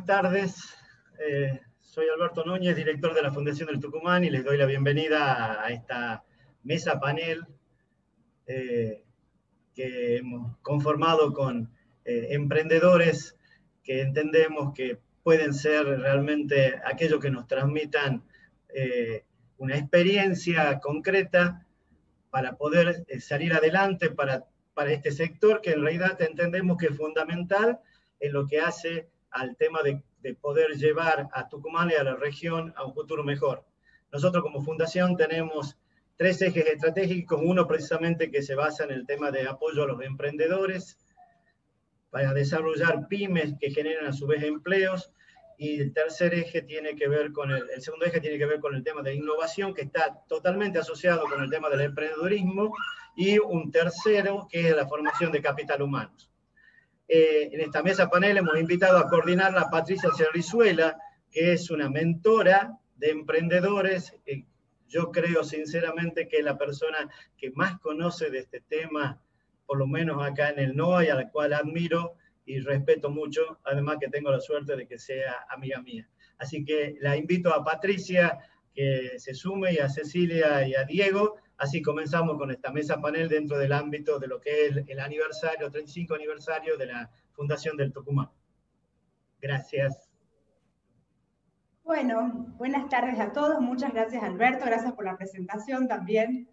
buenas tardes. Soy Alberto Núñez, director de la Fundación del Tucumán, y les doy la bienvenida a esta mesa panel que hemos conformado con emprendedores que entendemos que pueden ser realmente aquellos que nos transmitan una experiencia concreta para poder salir adelante para este sector que en realidad entendemos que es fundamental en lo que hace al tema de poder llevar a Tucumán y a la región a un futuro mejor. Nosotros como fundación tenemos 3 ejes estratégicos, uno precisamente que se basa en el tema de apoyo a los emprendedores, para desarrollar pymes que generen a su vez empleos, y el tercer eje tiene que ver con el segundo eje tiene que ver con el tema de innovación, que está totalmente asociado con el tema del emprendedurismo, y un tercero que es la formación de capital humano. En esta mesa panel hemos invitado a coordinarla a Patricia Cerrizuela, que es una mentora de emprendedores. Yo creo sinceramente que es la persona que más conoce de este tema, por lo menos acá en el NOA, y a la cual admiro y respeto mucho, además que tengo la suerte de que sea amiga mía. Así que la invito a Patricia que se sume, y a Cecilia y a Diego. Así comenzamos con esta mesa panel dentro del ámbito de lo que es el aniversario, 35 aniversario de la Fundación del Tucumán. Gracias. Bueno, buenas tardes a todos. Muchas gracias, Alberto. Gracias por la presentación también.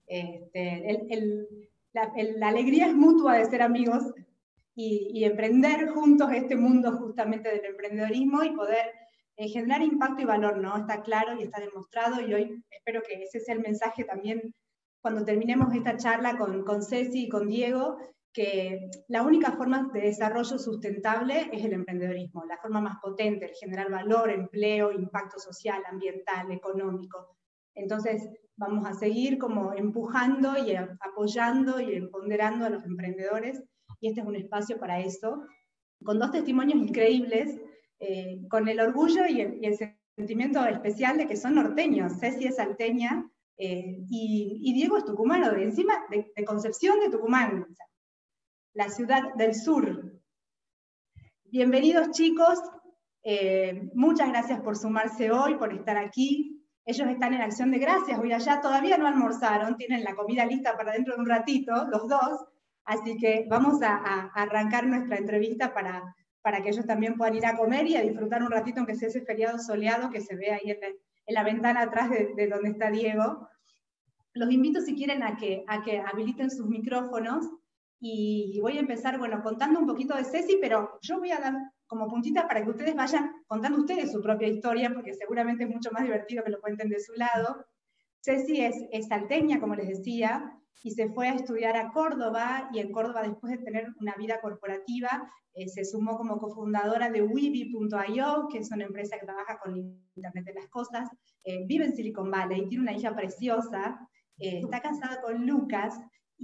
La alegría es mutua de ser amigos y emprender juntos este mundo justamente del emprendedorismo y poder generar impacto y valor, ¿no? Está claro y está demostrado, y hoy espero que ese sea el mensaje también cuando terminemos esta charla con Ceci y con Diego, que la única forma de desarrollo sustentable es el emprendedorismo, la forma más potente, el generar valor, empleo, impacto social, ambiental, económico. Entonces vamos a seguir como empujando y apoyando y empoderando a los emprendedores, y este es un espacio para eso, con 2 testimonios increíbles, con el orgullo y el sentimiento especial de que son norteños. Ceci es salteña y Diego es tucumano, encima de Concepción de Tucumán, o sea, la ciudad del sur. Bienvenidos, chicos, muchas gracias por sumarse hoy, por estar aquí. Ellos están en acción de gracias hoy allá, todavía no almorzaron, tienen la comida lista para dentro de un ratito, los dos, así que vamos a arrancar nuestra entrevista para que ellos también puedan ir a comer y a disfrutar un ratito, aunque sea ese feriado soleado que se ve ahí en la ventana atrás de donde está Diego. Los invito, si quieren, a que habiliten sus micrófonos, y voy a empezar, bueno, contando un poquito de Ceci, pero yo voy a dar como puntitas para que ustedes vayan contando ustedes su propia historia, porque seguramente es mucho más divertido que lo cuenten de su lado. Ceci es salteña, como les decía, y se fue a estudiar a Córdoba, y en Córdoba, después de tener una vida corporativa, se sumó como cofundadora de Weebly.io, que es una empresa que trabaja con Internet de las Cosas. Vive en Silicon Valley, tiene una hija preciosa, está casada con Lucas,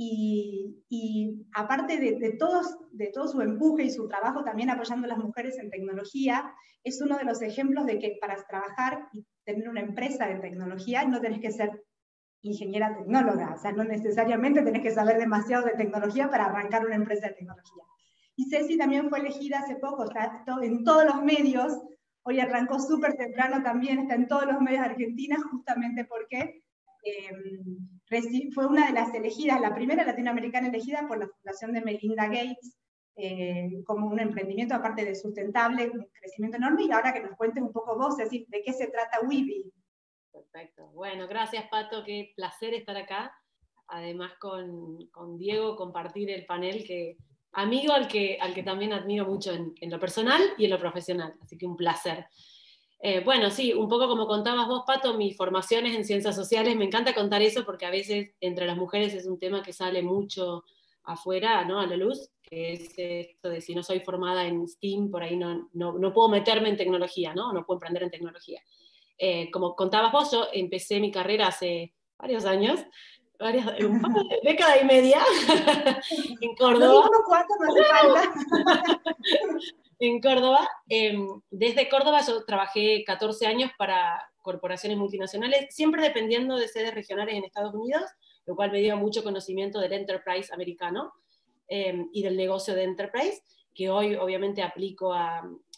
y aparte de todo su empuje y su trabajo también apoyando a las mujeres en tecnología, es uno de los ejemplos de que para trabajar y tener una empresa de tecnología no tenés que ser ingeniera tecnóloga, o sea, no necesariamente tenés que saber demasiado de tecnología para arrancar una empresa de tecnología. Y Ceci también fue elegida hace poco, está en todos los medios, hoy arrancó súper temprano también, está en todos los medios de Argentina, justamente porque fue una de las elegidas, la primera latinoamericana elegida por la Fundación de Melinda Gates, como un emprendimiento aparte de sustentable, un crecimiento enorme. Y ahora que nos cuentes un poco vos, Ceci, de qué se trata Weebly. Perfecto. Bueno, gracias, Pato, qué placer estar acá. Además con Diego compartir el panel, amigo al que también admiro mucho en lo personal y en lo profesional, así que un placer. Bueno, sí, un poco como contabas vos, Pato, mi formación es en ciencias sociales. Me encanta contar eso porque a veces entre las mujeres es un tema que sale mucho afuera, ¿no? A la luz, que es esto de si no soy formada en STEAM, por ahí no puedo meterme en tecnología, ¿no? No puedo emprender en tecnología. Como contabas vos, yo empecé mi carrera hace varios años, un par de década y media, en Córdoba. No digo cuánto, no hace falta. En Córdoba. Desde Córdoba yo trabajé 14 años para corporaciones multinacionales, siempre dependiendo de sedes regionales en Estados Unidos, lo cual me dio mucho conocimiento del enterprise americano y del negocio de enterprise, que hoy obviamente aplico a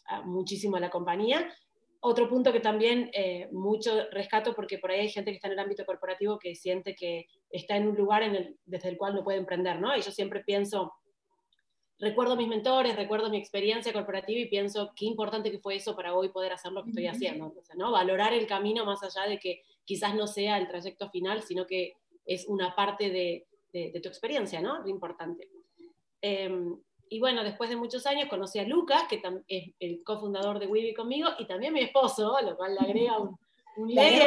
muchísimo a la compañía. Otro punto que también mucho rescato, porque por ahí hay gente que está en el ámbito corporativo que siente que está en un lugar desde el cual no puede emprender, ¿no? Y yo siempre pienso, recuerdo mis mentores, recuerdo mi experiencia corporativa y pienso qué importante que fue eso para hoy poder hacer lo que estoy haciendo. Entonces, ¿no? Valorar el camino más allá de que quizás no sea el trayecto final, sino que es una parte de tu experiencia, ¿no? Lo importante. Y bueno, después de muchos años conocí a Lucas, que es el cofundador de Weebly conmigo, y también mi esposo, lo cual le agrega un layer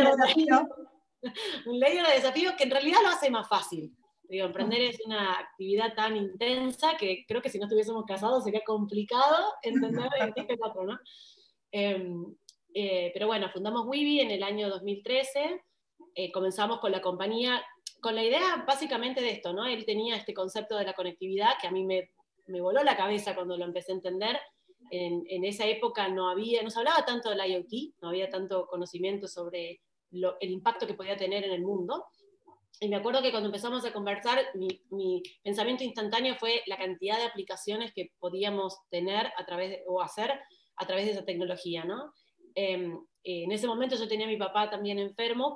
de desafío que en realidad lo hace más fácil. Digo, emprender es una actividad tan intensa que creo que si no estuviésemos casados sería complicado entender el otro, ¿no? Pero bueno, fundamos Weebly en el año 2013, comenzamos con la compañía, con la idea básicamente de esto, ¿no? Él tenía este concepto de la conectividad que a mí me voló la cabeza cuando lo empecé a entender. En esa época no se hablaba tanto del IoT, no había tanto conocimiento sobre el impacto que podía tener en el mundo. Y me acuerdo que cuando empezamos a conversar, mi pensamiento instantáneo fue la cantidad de aplicaciones que podíamos tener o hacer a través de esa tecnología, ¿no? En ese momento yo tenía a mi papá también enfermo,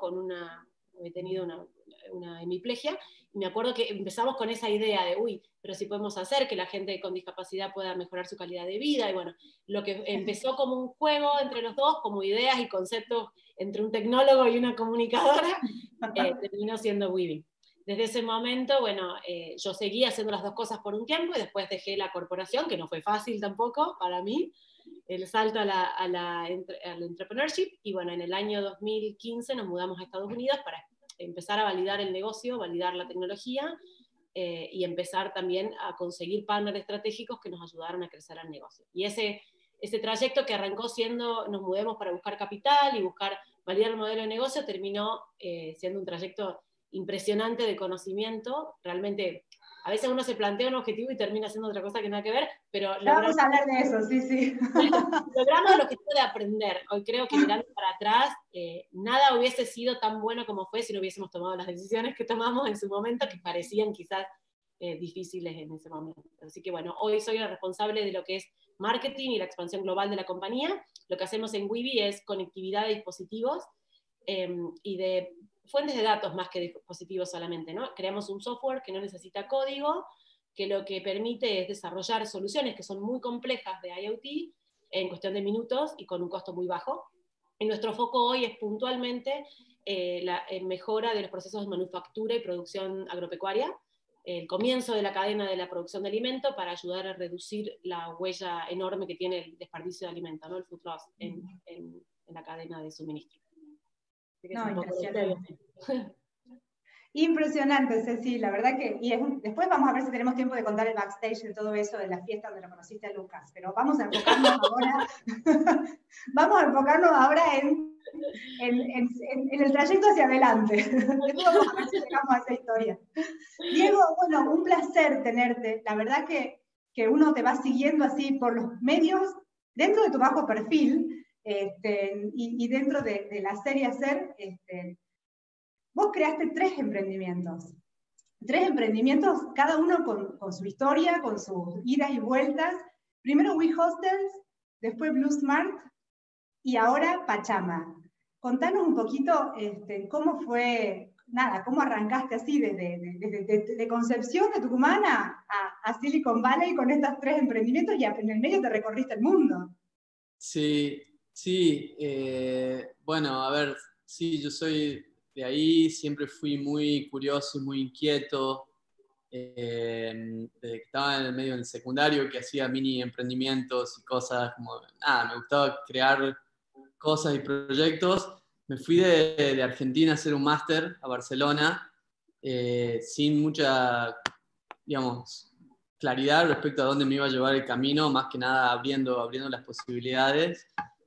he tenido una hemiplegia, y me acuerdo que empezamos con esa idea de, pero si podemos hacer que la gente con discapacidad pueda mejorar su calidad de vida, y bueno, lo que empezó como un juego entre los dos, como ideas y conceptos entre un tecnólogo y una comunicadora, terminó siendo Weebly. Desde ese momento, bueno, yo seguí haciendo las dos cosas por un tiempo, y después dejé la corporación, que no fue fácil tampoco para mí, el salto al entrepreneurship, y bueno, en el año 2015 nos mudamos a Estados Unidos para empezar a validar el negocio, validar la tecnología, y empezar también a conseguir partners estratégicos que nos ayudaron a crecer el negocio. Y ese trayecto que arrancó siendo, nos mudemos para buscar capital y buscar validar el modelo de negocio, terminó siendo un trayecto impresionante de conocimiento. Realmente, a veces uno se plantea un objetivo y termina haciendo otra cosa que nada que ver, pero vamos a hablar de eso, sí. Logramos el objetivo de aprender. Hoy creo que mirando para atrás, nada hubiese sido tan bueno como fue si no hubiésemos tomado las decisiones que tomamos en su momento, que parecían quizás difíciles en ese momento. Así que bueno, hoy soy la responsable de lo que es marketing y la expansión global de la compañía. Lo que hacemos en Weebly es conectividad de dispositivos y de fuentes de datos más que dispositivos solamente, ¿no? Creamos un software que no necesita código, que lo que permite es desarrollar soluciones que son muy complejas de IoT en cuestión de minutos y con un costo muy bajo. Y nuestro foco hoy es puntualmente la mejora de los procesos de manufactura y producción agropecuaria, el comienzo de la cadena de la producción de alimento para ayudar a reducir la huella enorme que tiene el desperdicio de alimento, ¿no? El food loss en la cadena de suministro. No, impresionante. Impresionante, Ceci, la verdad que, después vamos a ver si tenemos tiempo de contar el backstage de todo eso, de la fiesta donde lo conociste a Lucas, pero vamos a enfocarnos ahora, en el trayecto hacia adelante. Después vamos a ver si llegamos a esa historia. Diego, bueno, un placer tenerte, la verdad que uno te va siguiendo así por los medios, dentro de tu bajo perfil, y dentro de la serie Hacer, vos creaste 3 emprendimientos. 3 emprendimientos, cada uno con su historia, con sus idas y vueltas. Primero WeHostels, después Blue Smart, y ahora Pachama. Contanos un poquito cómo fue, cómo arrancaste así, de Concepción de Tucumán a Silicon Valley con estos 3 emprendimientos, y en el medio te recorriste el mundo. Sí, bueno, a ver, sí, yo soy de ahí, siempre fui muy curioso y muy inquieto. Desde que estaba en el medio del secundario, que hacía mini emprendimientos y cosas, me gustaba crear cosas y proyectos. Me fui de Argentina a hacer un máster a Barcelona, sin mucha, digamos, claridad respecto a dónde me iba a llevar el camino, más que nada abriendo las posibilidades.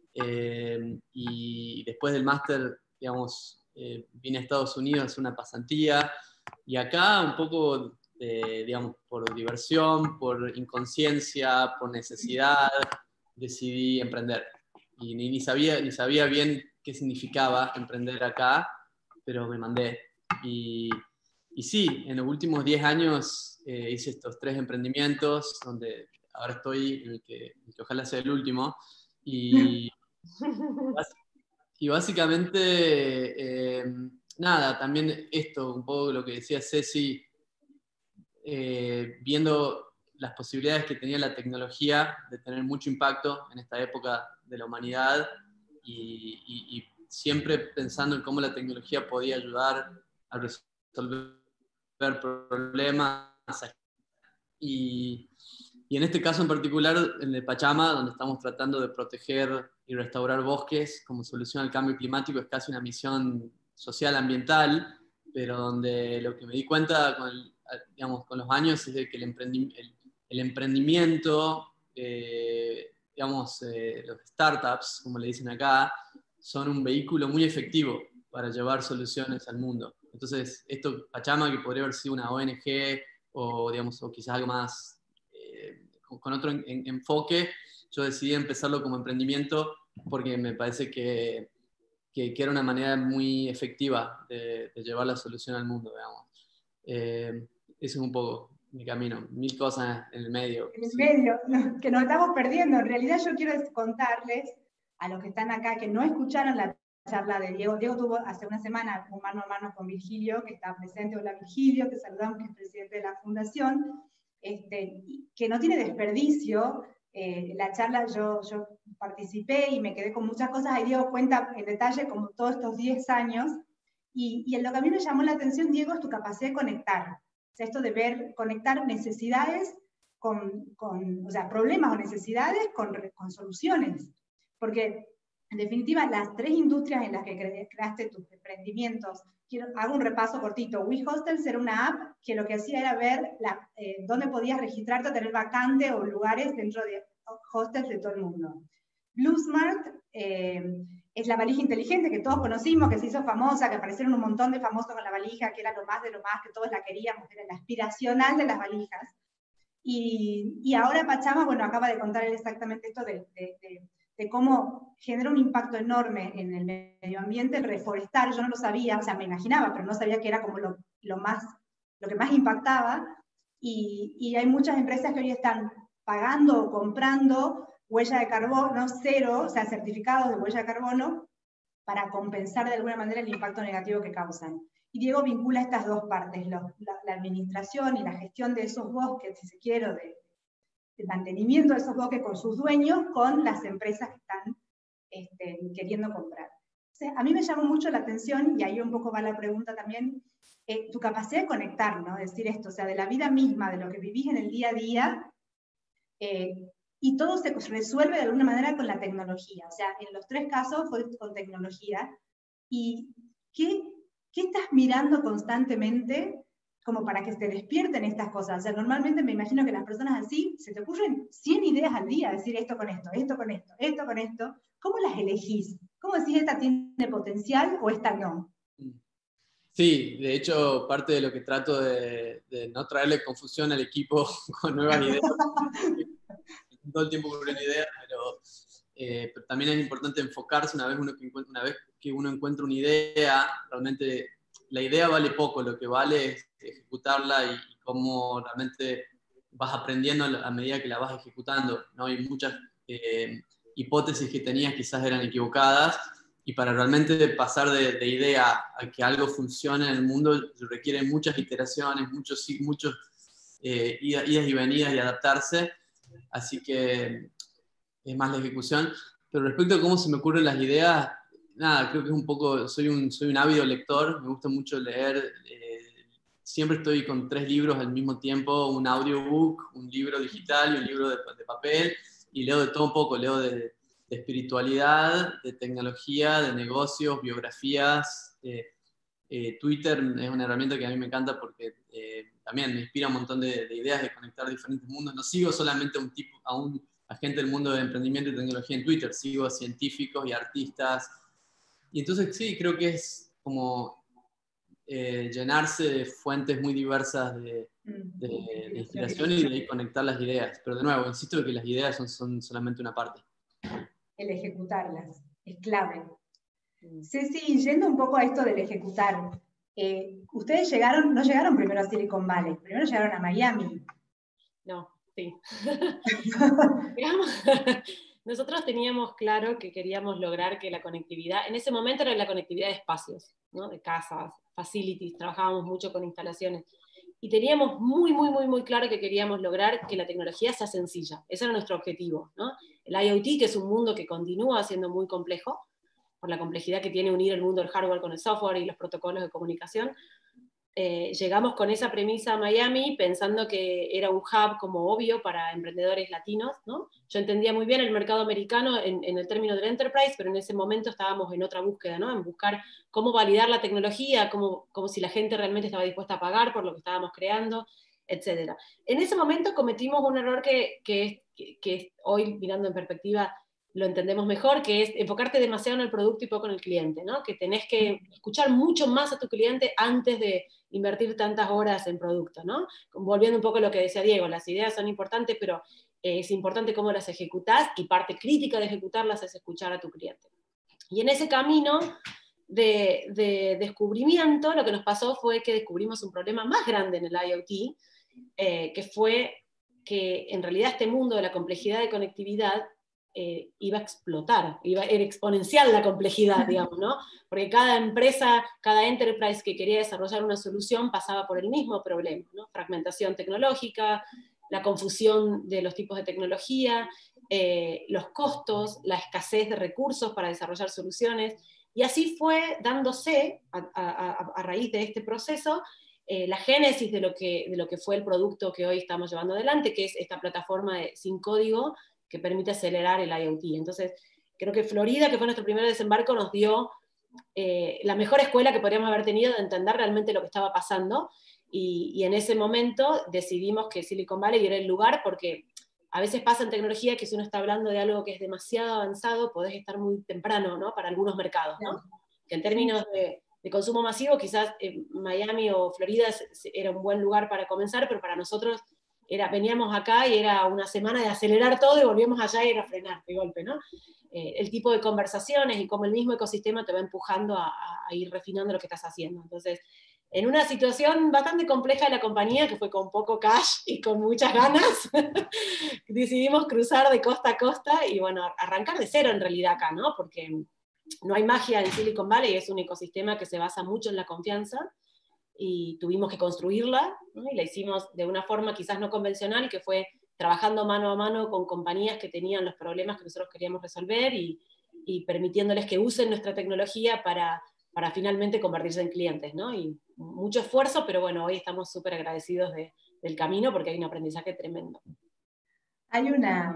Y después del máster, digamos, vine a Estados Unidos a hacer una pasantía, y acá un poco, digamos, por diversión, por inconsciencia, por necesidad, decidí emprender. Y ni sabía bien qué significaba emprender acá, pero me mandé. Y sí, en los últimos 10 años hice estos 3 emprendimientos, donde ahora estoy en el que ojalá sea el último. Y, y básicamente, nada, también esto, un poco lo que decía Ceci, viendo las posibilidades que tenía la tecnología de tener mucho impacto en esta época de la humanidad y siempre pensando en cómo la tecnología podía ayudar a resolver problemas. Y en este caso en particular, en el Pachama, donde estamos tratando de proteger y restaurar bosques como solución al cambio climático, es casi una misión social ambiental, pero donde lo que me di cuenta digamos, con los años es de que el emprendimiento, digamos, los startups, como le dicen acá, son un vehículo muy efectivo para llevar soluciones al mundo. Entonces, esto, Pachama, que podría haber sido una ONG o, digamos, o quizás algo más con otro enfoque, yo decidí empezarlo como emprendimiento porque me parece que era una manera muy efectiva de llevar la solución al mundo, digamos. Ese es un poco mi camino, 1000 cosas en el medio. En el medio, que nos estamos perdiendo. En realidad yo quiero contarles a los que están acá que no escucharon la charla de Diego. Diego tuvo hace una semana un mano a mano con Virgilio, que está presente. Hola Virgilio, te saludamos, que es presidente de la fundación, que no tiene desperdicio. La charla yo participé y me quedé con muchas cosas. Ahí Diego cuenta en detalle como todos estos 10 años. Y lo que a mí me llamó la atención, Diego, es tu capacidad de conectar. O sea, esto de conectar necesidades o sea, problemas o necesidades con soluciones. Porque, en definitiva, las 3 industrias en las que creaste tus emprendimientos, hago un repaso cortito. WeHostels era una app que lo que hacía era ver dónde podías registrarte, tener vacante o lugares dentro de hostels de todo el mundo. BlueSmart es la valija inteligente que todos conocimos, que se hizo famosa, que aparecieron un montón de famosos con la valija, que era lo más de lo más, que todos la queríamos, era la aspiracional de las valijas. Y ahora Pachama, bueno, acaba de contar exactamente esto de cómo genera un impacto enorme en el medio ambiente, el reforestar. Yo no lo sabía, o sea, me imaginaba, pero no sabía que era como lo que más impactaba. Y hay muchas empresas que hoy están pagando o comprando huella de carbono cero, o sea, certificados de huella de carbono, para compensar de alguna manera el impacto negativo que causan. Y Diego vincula estas dos partes, la administración y la gestión de esos bosques, si se quiere, de mantenimiento de esos bosques con sus dueños, con las empresas que están queriendo comprar. Entonces, a mí me llamó mucho la atención, y ahí un poco va la pregunta también, tu capacidad de conectar, ¿no? Decir esto, o sea, de la vida misma, de lo que vivís en el día a día, y todo se resuelve de alguna manera con la tecnología. O sea, en los 3 casos fue con tecnología. ¿Y qué estás mirando constantemente como para que se despierten estas cosas? O sea, normalmente me imagino que las personas así, se te ocurren 100 ideas al día, decir esto con esto, esto con esto, esto con esto. ¿Cómo las elegís? ¿Cómo decís esta tiene potencial o esta no? Sí, de hecho, parte de lo que trato de no traerle confusión al equipo con nuevas ideas. Todo el tiempo con una idea, pero también es importante enfocarse una vez que uno encuentra una idea. Realmente la idea vale poco, lo que vale es ejecutarla y cómo realmente vas aprendiendo a medida que la vas ejecutando, ¿no? Y muchas hipótesis que tenías quizás eran equivocadas, y para realmente pasar de idea a que algo funcione en el mundo requiere muchas iteraciones, muchos idas y venidas y adaptarse. Así que es más la ejecución. Pero respecto a cómo se me ocurren las ideas, nada, creo que es un poco, soy un ávido lector, me gusta mucho leer, siempre estoy con 3 libros al mismo tiempo, un audiobook, un libro digital y un libro de papel, y leo de todo un poco, leo de espiritualidad, de tecnología, de negocios, biografías. Twitter es una herramienta que a mí me encanta porque también me inspira un montón de ideas de conectar diferentes mundos. No sigo solamente a gente del mundo de emprendimiento y tecnología en Twitter, sigo a científicos y artistas. Y entonces sí, creo que es como llenarse de fuentes muy diversas de inspiración y de ahí conectar las ideas. Pero de nuevo, insisto que las ideas son solamente una parte. El ejecutarlas es clave. Ceci, yendo un poco a esto del ejecutar, ustedes no llegaron primero a Silicon Valley, primero llegaron a Miami. No, sí. Nosotros teníamos claro que queríamos lograr que la conectividad, en ese momento era la conectividad de espacios, ¿no? De casas, facilities, trabajábamos mucho con instalaciones. Y teníamos muy claro que queríamos lograr que la tecnología sea sencilla. Ese era nuestro objetivo, ¿no? El IoT, que es un mundo que continúa siendo muy complejo, por la complejidad que tiene unir el mundo del hardware con el software y los protocolos de comunicación, llegamos con esa premisa a Miami pensando que era un hub como obvio para emprendedores latinos, ¿no? Yo entendía muy bien el mercado americano en el término del enterprise, pero en ese momento estábamos en otra búsqueda, ¿no? En buscar cómo validar la tecnología, cómo si la gente realmente estaba dispuesta a pagar por lo que estábamos creando, etc. En ese momento cometimos un error que hoy, mirando en perspectiva, lo entendemos mejor, que es enfocarte demasiado en el producto y poco en el cliente, ¿no? Que tenés que escuchar mucho más a tu cliente antes de invertir tantas horas en producto, ¿no? Volviendo un poco a lo que decía Diego, las ideas son importantes, pero es importante cómo las ejecutás, y parte crítica de ejecutarlas es escuchar a tu cliente. Y en ese camino de descubrimiento, lo que nos pasó fue que descubrimos un problema más grande en el IoT, que fue que en realidad este mundo de la complejidad de conectividad iba a explotar, era exponencial la complejidad, digamos, ¿no? Porque cada empresa, cada enterprise que quería desarrollar una solución pasaba por el mismo problema, ¿no? Fragmentación tecnológica, la confusión de los tipos de tecnología, los costos, la escasez de recursos para desarrollar soluciones, y así fue dándose, a raíz de este proceso, la génesis de lo que fue el producto que hoy estamos llevando adelante, que es esta plataforma sin código, que permite acelerar el IoT. Entonces, creo que Florida, que fue nuestro primer desembarco, nos dio la mejor escuela que podríamos haber tenido de entender realmente lo que estaba pasando, y en ese momento decidimos que Silicon Valley era el lugar, porque a veces pasa en tecnología que si uno está hablando de algo que es demasiado avanzado, podés estar muy temprano, ¿no? Para algunos mercados, ¿no? Que en términos de consumo masivo, quizás Miami o Florida era un buen lugar para comenzar, pero para nosotros veníamos acá y era una semana de acelerar todo y volvíamos allá y era frenar de golpe, ¿no? El tipo de conversaciones y cómo el mismo ecosistema te va empujando a ir refinando lo que estás haciendo. Entonces, en una situación bastante compleja de la compañía, que fue con poco cash y con muchas ganas, decidimos cruzar de costa a costa y, bueno, arrancar de cero en realidad acá, ¿no? Porque no hay magia en Silicon Valley, es un ecosistema que se basa mucho en la confianza, y tuvimos que construirla, ¿no? Y la hicimos de una forma quizás no convencional, que fue trabajando mano a mano con compañías que tenían los problemas que nosotros queríamos resolver, y permitiéndoles que usen nuestra tecnología para finalmente convertirse en clientes, ¿no? Y mucho esfuerzo, pero bueno, hoy estamos súper agradecidos del camino, porque hay un aprendizaje tremendo. Hay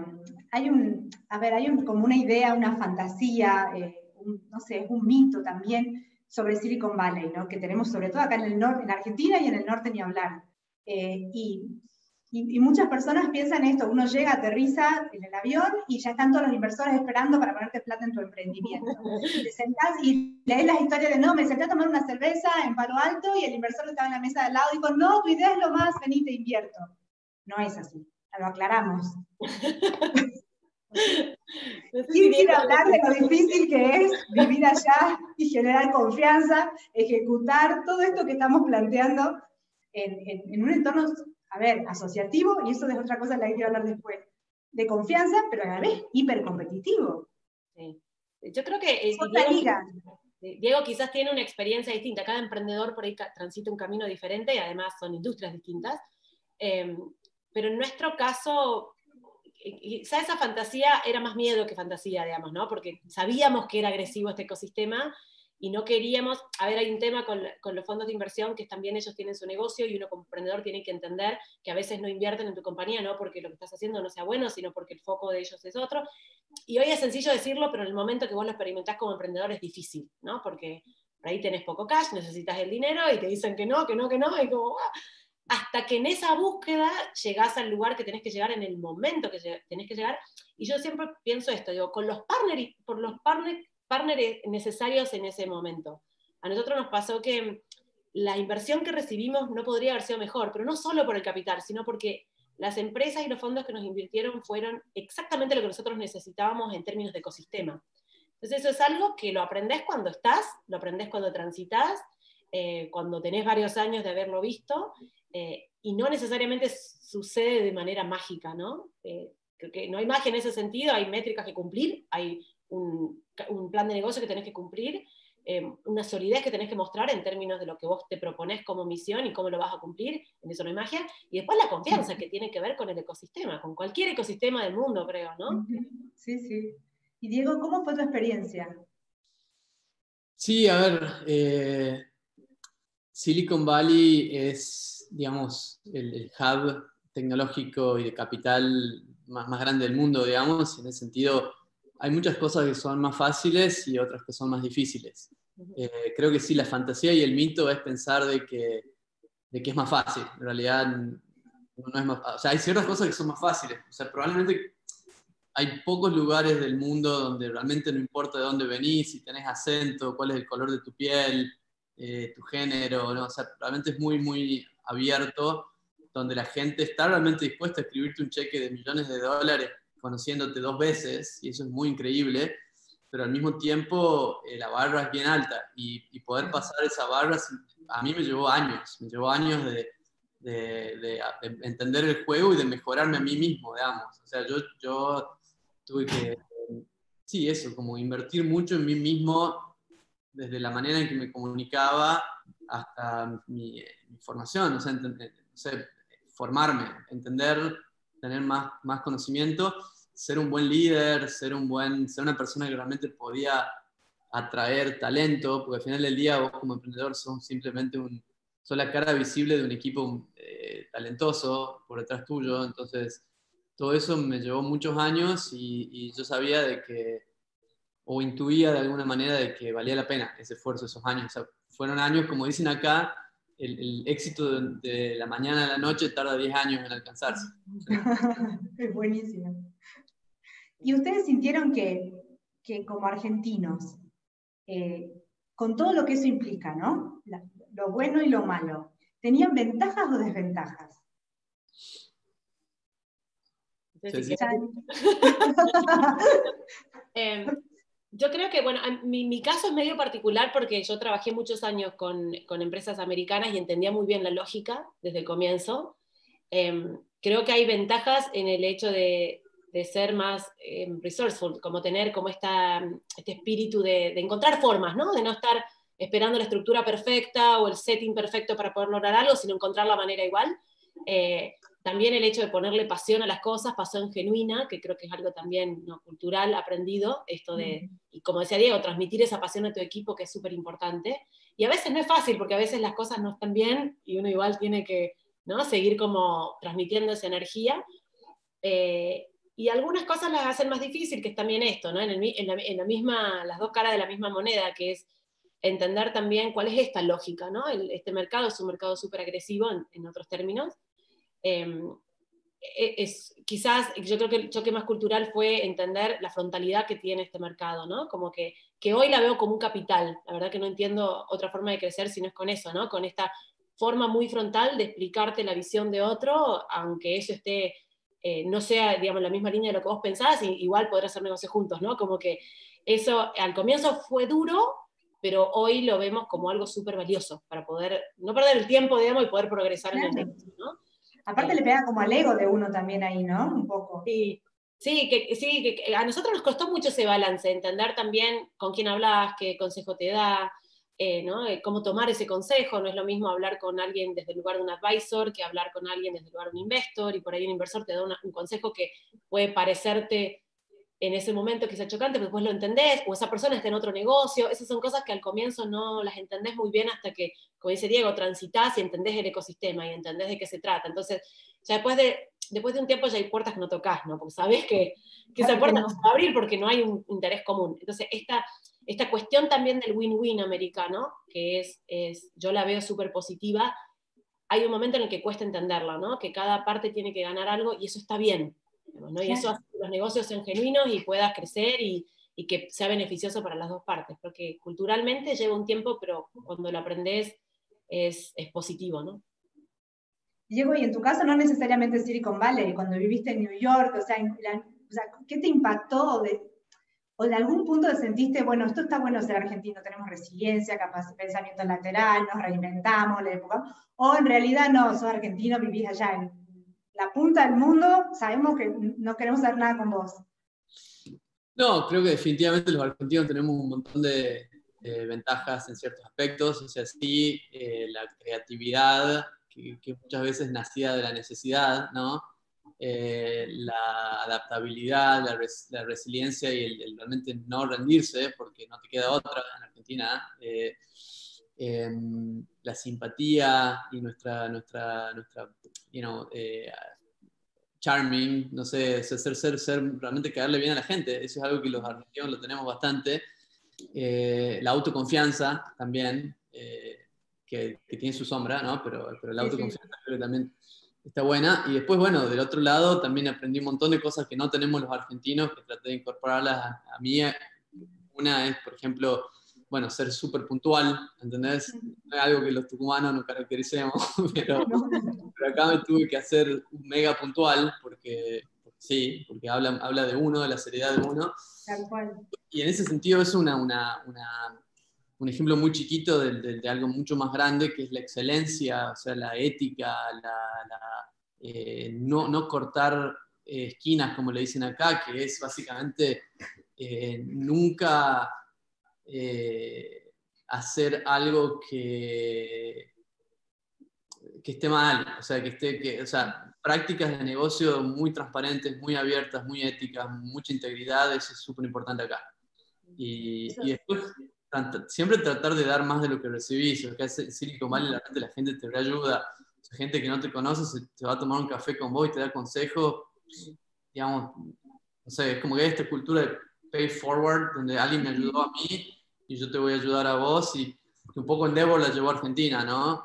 como una idea, una fantasía, no sé, es un mito también sobre Silicon Valley, ¿no? Que tenemos sobre todo acá en el norte, en Argentina y en el norte ni hablar. Y muchas personas piensan esto: uno llega, aterriza en el avión y ya están todos los inversores esperando para ponerte plata en tu emprendimiento. Te sentás y lees las historias de: no, me senté a tomar una cerveza en Palo Alto y el inversor estaba en la mesa de al lado y dijo: no, tu idea es lo más, vení, te invierto. No es así, lo aclaramos. ¿Quién quiere hablar de lo difícil que es vivir allá y generar confianza, ejecutar todo esto que estamos planteando en un entorno, a ver, asociativo, y eso es otra cosa de la que quiero hablar después, de confianza, pero a la vez hipercompetitivo? Sí. Yo creo que Diego quizás tiene una experiencia distinta, cada emprendedor por ahí transita un camino diferente, y además son industrias distintas, pero en nuestro caso, quizá esa fantasía era más miedo que fantasía, digamos, ¿no? Porque sabíamos que era agresivo este ecosistema y no queríamos. A ver, hay un tema con los fondos de inversión, que también ellos tienen su negocio, y uno como emprendedor tiene que entender que a veces no invierten en tu compañía, no porque lo que estás haciendo no sea bueno, sino porque el foco de ellos es otro. Y hoy es sencillo decirlo, pero en el momento que vos lo experimentás como emprendedor es difícil, ¿no? Porque por ahí tenés poco cash, necesitas el dinero y te dicen que no, y como... hasta que en esa búsqueda llegás al lugar que tenés que llegar en el momento que tenés que llegar. Y yo siempre pienso esto, digo, por los partners necesarios en ese momento. A nosotros nos pasó que la inversión que recibimos no podría haber sido mejor, pero no solo por el capital, sino porque las empresas y los fondos que nos invirtieron fueron exactamente lo que nosotros necesitábamos en términos de ecosistema. Entonces eso es algo que lo aprendés cuando estás, lo aprendés cuando transitas, cuando tenés varios años de haberlo visto, y no necesariamente sucede de manera mágica, ¿no? que no hay magia en ese sentido, hay métricas que cumplir, hay un plan de negocio que tenés que cumplir, una solidez que tenés que mostrar en términos de lo que vos te proponés como misión y cómo lo vas a cumplir, en eso no hay magia, y después la confianza que tiene que ver con el ecosistema, con cualquier ecosistema del mundo, creo, ¿no? Sí, sí. Y Diego, ¿cómo fue tu experiencia? Sí, a ver, Silicon Valley es, digamos, el hub tecnológico y de capital más grande del mundo, digamos, y en ese sentido hay muchas cosas que son más fáciles y otras que son más difíciles. Creo que sí, la fantasía y el mito es pensar de que es más fácil. En realidad, no es más, o sea, hay ciertas cosas que son más fáciles. O sea, probablemente hay pocos lugares del mundo donde realmente no importa de dónde venís, si tenés acento, cuál es el color de tu piel, tu género, ¿no? O sea, realmente es muy, muy abierto, donde la gente está realmente dispuesta a escribirte un cheque de millones de dólares conociéndote 2 veces, y eso es muy increíble, pero al mismo tiempo la barra es bien alta, y poder pasar esa barra a mí me llevó años de entender el juego y de mejorarme a mí mismo, digamos. O sea, yo tuve que, sí, eso, como invertir mucho en mí mismo, desde la manera en que me comunicaba hasta mi formación, o sea, formarme, entender, tener más conocimiento, ser un buen líder, ser una persona que realmente podía atraer talento, porque al final del día vos como emprendedor sos simplemente sos la cara visible de un equipo talentoso por detrás tuyo, entonces todo eso me llevó muchos años y yo sabía de que, o intuía de alguna manera de que valía la pena ese esfuerzo, esos años. O sea, fueron años, como dicen acá, el éxito de la mañana a la noche tarda 10 años en alcanzarse. Es buenísimo. ¿Y ustedes sintieron que como argentinos, con todo lo que eso implica, ¿no? Lo bueno y lo malo, ¿tenían ventajas o desventajas? Sí. Yo creo que, bueno, mi caso es medio particular porque yo trabajé muchos años con empresas americanas y entendía muy bien la lógica desde el comienzo. Creo que hay ventajas en el hecho de ser más resourceful, como tener como este espíritu de encontrar formas, ¿no? De no estar esperando la estructura perfecta o el setting perfecto para poder lograr algo, sino encontrar la manera igual. También el hecho de ponerle pasión a las cosas, pasión genuina, que creo que es algo también ¿no? cultural, aprendido, esto de, y como decía Diego, transmitir esa pasión a tu equipo, que es súper importante. Y a veces no es fácil, porque a veces las cosas no están bien y uno igual tiene que ¿no? seguir como transmitiendo esa energía. Y algunas cosas las hacen más difícil, que es también esto, ¿no? en la misma, las dos caras de la misma moneda, que es entender también cuál es esta lógica, ¿no? Este mercado es un mercado súper agresivo, en otros términos. Quizás yo creo que el choque más cultural fue entender la frontalidad que tiene este mercado, ¿no? Como que hoy la veo como un capital, la verdad que no entiendo otra forma de crecer si no es con eso, ¿no? Con esta forma muy frontal de explicarte la visión de otro, aunque eso esté, no sea, digamos, la misma línea de lo que vos pensás, igual poder hacer negocios juntos, ¿no? Como que eso al comienzo fue duro, pero hoy lo vemos como algo súper valioso para poder no perder el tiempo, digamos, y poder progresar en el negocio, ¿no? Aparte le pega como al ego de uno también ahí, ¿no? Un poco. Sí, que a nosotros nos costó mucho ese balance, entender también con quién hablas, qué consejo te da, ¿no? Cómo tomar ese consejo. No es lo mismo hablar con alguien desde el lugar de un advisor que hablar con alguien desde el lugar de un investor, y por ahí un inversor te da un consejo que puede parecerte en ese momento quizá chocante, pero después lo entendés, o esa persona está en otro negocio. Esas son cosas que al comienzo no las entendés muy bien hasta que, como dice Diego, transitas y entendés el ecosistema y entendés de qué se trata. Entonces, ya después de un tiempo ya hay puertas que no tocas, ¿no? Porque sabés que esa puerta no se va a abrir porque no hay un interés común. Entonces, esta cuestión también del win-win americano, que yo la veo súper positiva, hay un momento en el que cuesta entenderla, ¿no? Que cada parte tiene que ganar algo y eso está bien, ¿no? Y eso hace que los negocios sean genuinos y puedas crecer y que sea beneficioso para las dos partes, porque culturalmente lleva un tiempo, pero cuando lo aprendes es positivo, ¿no? Diego, y en tu caso no necesariamente Silicon Valley, cuando viviste en New York, o sea, ¿qué te impactó? ¿O de algún punto sentiste, bueno, esto está bueno ser argentino, tenemos resiliencia, pensamiento lateral, nos reinventamos, la época? O en realidad no, sos argentino, vivís allá en la punta del mundo, sabemos que no queremos hacer nada con vos. No, creo que definitivamente los argentinos tenemos un montón de ventajas en ciertos aspectos. O sea, sí, la creatividad, que muchas veces nacía de la necesidad, ¿no? La adaptabilidad, la resiliencia y el realmente no rendirse, porque no te queda otra en Argentina. La simpatía y nuestra you know, charming, no sé, ser realmente caerle bien a la gente. Eso es algo que los argentinos lo tenemos bastante. La autoconfianza también, que tiene su sombra, ¿no? Pero la autoconfianza creo que también está buena. Y después, bueno, del otro lado también aprendí un montón de cosas que no tenemos los argentinos, que traté de incorporarlas a mí. Una es, por ejemplo, bueno, ser súper puntual, ¿entendés? No es algo que los tucumanos nos caractericemos, pero acá me tuve que hacer un mega puntual, porque sí, porque habla de uno, de la seriedad de uno. Tal cual. Y en ese sentido es un ejemplo muy chiquito de algo mucho más grande, que es la excelencia, o sea, la ética, no cortar esquinas, como le dicen acá, que es básicamente nunca hacer algo que esté mal, o sea, o sea, prácticas de negocio muy transparentes, muy abiertas, muy éticas, mucha integridad, eso es súper importante acá. Y después, siempre tratar de dar más de lo que recibís. Acá en Silicon Valley la gente te reayuda. O sea, gente que no te conoce te va a tomar un café con vos y te da consejos. Digamos, no sé, es como que hay esta cultura de pay forward, donde alguien me ayudó a mí y yo te voy a ayudar a vos, y un poco Endeavor la llevó a Argentina, ¿no?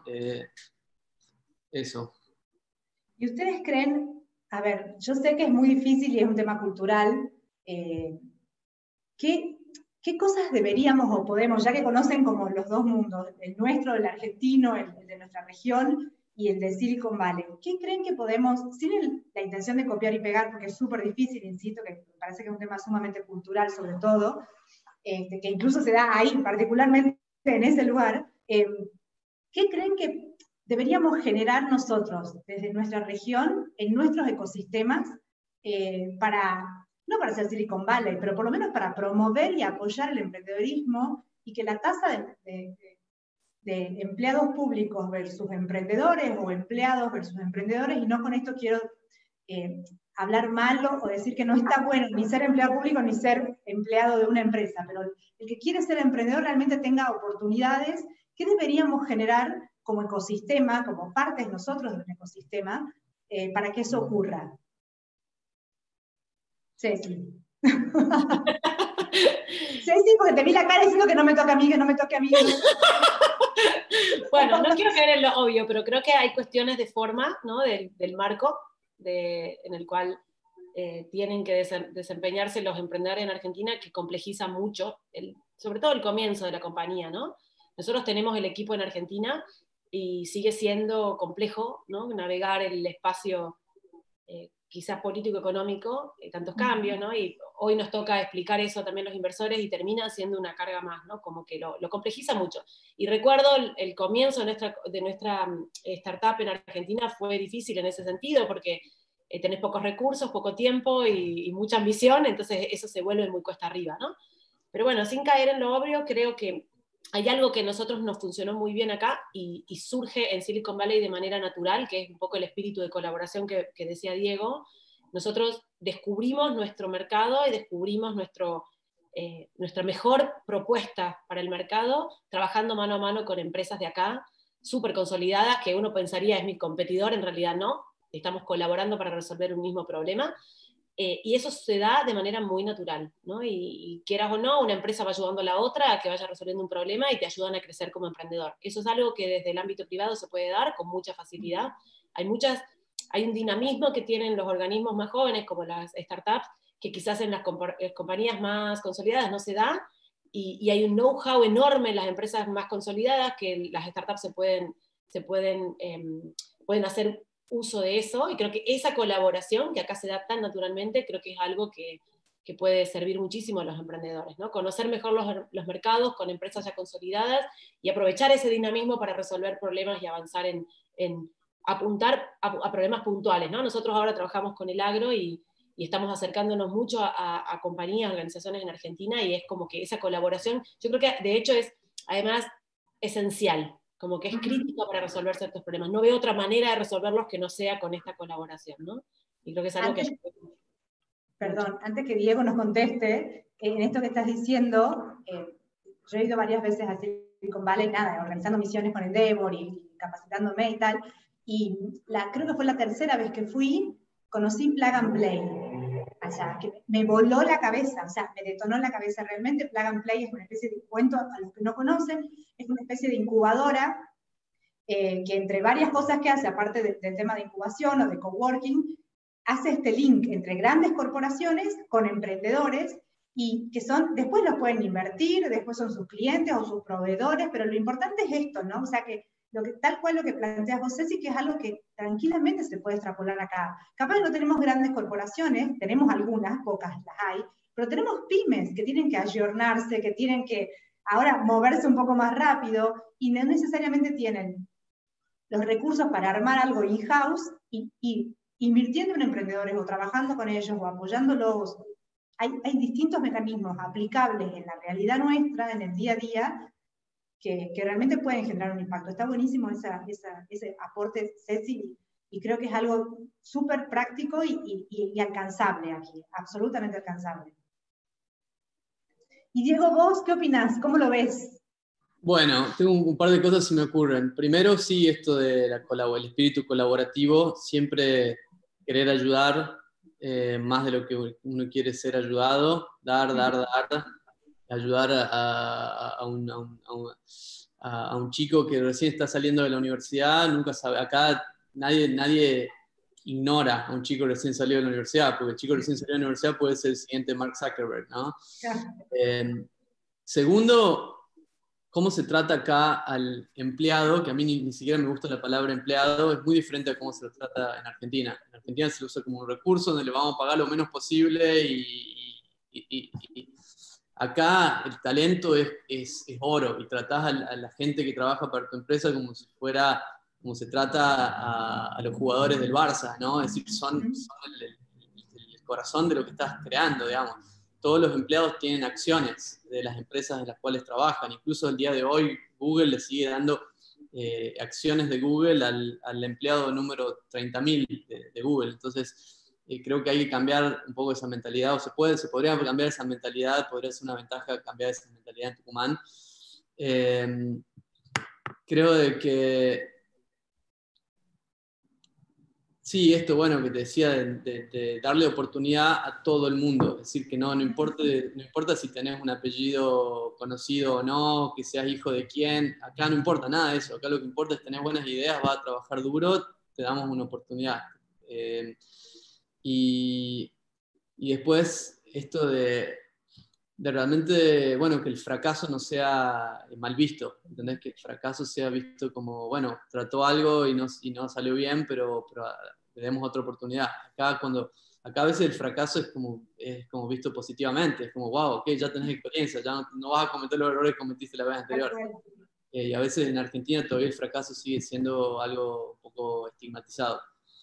Eso. ¿Y ustedes creen, a ver, yo sé que es muy difícil y es un tema cultural, ¿qué cosas deberíamos o podemos, ya que conocen como los dos mundos, el nuestro, el argentino, el de nuestra región y el de Silicon Valley, ¿qué creen que podemos, sin la intención de copiar y pegar, porque es súper difícil, insisto, que me parece que es un tema sumamente cultural sobre todo, que incluso se da ahí, particularmente en ese lugar, ¿qué creen que deberíamos generar nosotros desde nuestra región, en nuestros ecosistemas, no para ser Silicon Valley, pero por lo menos para promover y apoyar el emprendedorismo y que la tasa de empleados públicos versus emprendedores o empleados versus emprendedores, y no con esto quiero hablar malo o decir que no está bueno ni ser empleado público ni ser empleado de una empresa, pero el que quiere ser emprendedor realmente tenga oportunidades. ¿Qué deberíamos generar como ecosistema, como partes nosotros de un ecosistema, para que eso ocurra? Ceci. Ceci, porque te vi la cara diciendo que no me toca a mí, que no me toque a mí. Bueno, no quiero caer en lo obvio, pero creo que hay cuestiones de forma, ¿no? del marco en el cual tienen que desempeñarse los emprendedores en Argentina, que complejiza mucho, sobre todo el comienzo de la compañía, ¿no? Nosotros tenemos el equipo en Argentina y sigue siendo complejo, ¿no? Navegar el espacio quizás político-económico, tantos cambios, ¿no? Y hoy nos toca explicar eso también a los inversores y termina siendo una carga más, ¿no? Como que lo complejiza mucho. Y recuerdo el comienzo de nuestra startup en Argentina fue difícil en ese sentido, porque tenés pocos recursos, poco tiempo y mucha ambición, entonces eso se vuelve muy cuesta arriba, ¿no? Pero bueno, sin caer en lo obvio, creo que hay algo que a nosotros nos funcionó muy bien acá y surge en Silicon Valley de manera natural, que es un poco el espíritu de colaboración que decía Diego. Nosotros descubrimos nuestro mercado y descubrimos nuestra mejor propuesta para el mercado trabajando mano a mano con empresas de acá, súper consolidadas, que uno pensaría es mi competidor, en realidad no. Estamos colaborando para resolver un mismo problema. Y eso se da de manera muy natural, ¿no? Y quieras o no, una empresa va ayudando a la otra a que vaya resolviendo un problema y te ayudan a crecer como emprendedor. Eso es algo que desde el ámbito privado se puede dar con mucha facilidad. Hay un dinamismo que tienen los organismos más jóvenes, como las startups, que quizás en las compañías más consolidadas no se da, y hay un know-how enorme en las empresas más consolidadas que las startups pueden hacer uso de eso, y creo que esa colaboración que acá se da tan naturalmente, creo que es algo que puede servir muchísimo a los emprendedores, ¿no? Conocer mejor los mercados con empresas ya consolidadas y aprovechar ese dinamismo para resolver problemas y avanzar en apuntar a problemas puntuales, ¿no? Nosotros ahora trabajamos con el agro y estamos acercándonos mucho a compañías, organizaciones en Argentina, y es como que esa colaboración, yo creo que de hecho es además esencial, como que es crítica para resolver ciertos problemas. No veo otra manera de resolverlos que no sea con esta colaboración, ¿no? Y creo que es algo Perdón, antes que Diego nos conteste, en esto que estás diciendo, yo he ido varias veces a Silicon Valley, nada, organizando misiones con Endeavor y capacitándome y tal, y creo que fue la tercera vez que fui, conocí Plug and Play allá, que me voló la cabeza, o sea, me detonó la cabeza realmente. Plug and Play es una especie de, cuento a los que no conocen, es una especie de incubadora que entre varias cosas que hace, aparte del tema de incubación o de coworking, hace este link entre grandes corporaciones con emprendedores, y que después los pueden invertir, después son sus clientes o sus proveedores, pero lo importante es esto, ¿no? O sea, que tal cual lo que planteas vos, Ceci, que es algo que tranquilamente se puede extrapolar acá. Capaz no tenemos grandes corporaciones, tenemos algunas, pocas las hay, pero tenemos pymes que tienen que ayornarse, que tienen que ahora moverse un poco más rápido, y no necesariamente tienen los recursos para armar algo in-house, y invirtiendo en emprendedores o trabajando con ellos o apoyándolos. Hay distintos mecanismos aplicables en la realidad nuestra, en el día a día, que realmente pueden generar un impacto. Está buenísimo ese aporte, Ceci, y creo que es algo súper práctico y alcanzable aquí, absolutamente alcanzable. Y Diego, ¿vos qué opinás? ¿Cómo lo ves? Bueno, tengo un par de cosas que se me ocurren. Primero, sí, esto de el espíritu colaborativo, siempre querer ayudar más de lo que uno quiere ser ayudado, dar, ayudar a un chico que recién está saliendo de la universidad, nunca sabe, acá nadie ignora a un chico recién salido de la universidad, porque el chico recién salido de la universidad puede ser el siguiente Mark Zuckerberg, ¿no? Segundo, cómo se trata acá al empleado, que a mí ni siquiera me gusta la palabra empleado, es muy diferente a cómo se lo trata en Argentina. En Argentina se lo usa como un recurso donde le vamos a pagar lo menos posible, y acá el talento es oro, y tratás a la gente que trabaja para tu empresa como si fuera, como se trata a los jugadores del Barça, ¿no? Es decir, son el corazón de lo que estás creando, digamos. Todos los empleados tienen acciones de las empresas en las cuales trabajan. Incluso el día de hoy Google le sigue dando acciones de Google al empleado número 30.000 de Google. Entonces, creo que hay que cambiar un poco esa mentalidad, o se podría cambiar esa mentalidad, podría ser una ventaja cambiar esa mentalidad en Tucumán. Creo de que sí, esto bueno que te decía de darle oportunidad a todo el mundo, es decir, que no importa si tenés un apellido conocido o no, que seas hijo de quién, acá no importa nada de eso, acá lo que importa es tener buenas ideas, vas a trabajar duro, te damos una oportunidad. Y después esto de realmente, bueno, que el fracaso no sea mal visto, ¿entendés? Que el fracaso sea visto como, bueno, trató algo y no salió bien, pero le demos otra oportunidad. Acá a veces el fracaso es como visto positivamente, es como, wow, ok, ya tenés experiencia, ya no vas a cometer los errores que cometiste la vez anterior. Y a veces en Argentina todavía el fracaso sigue siendo algo un poco estigmatizado.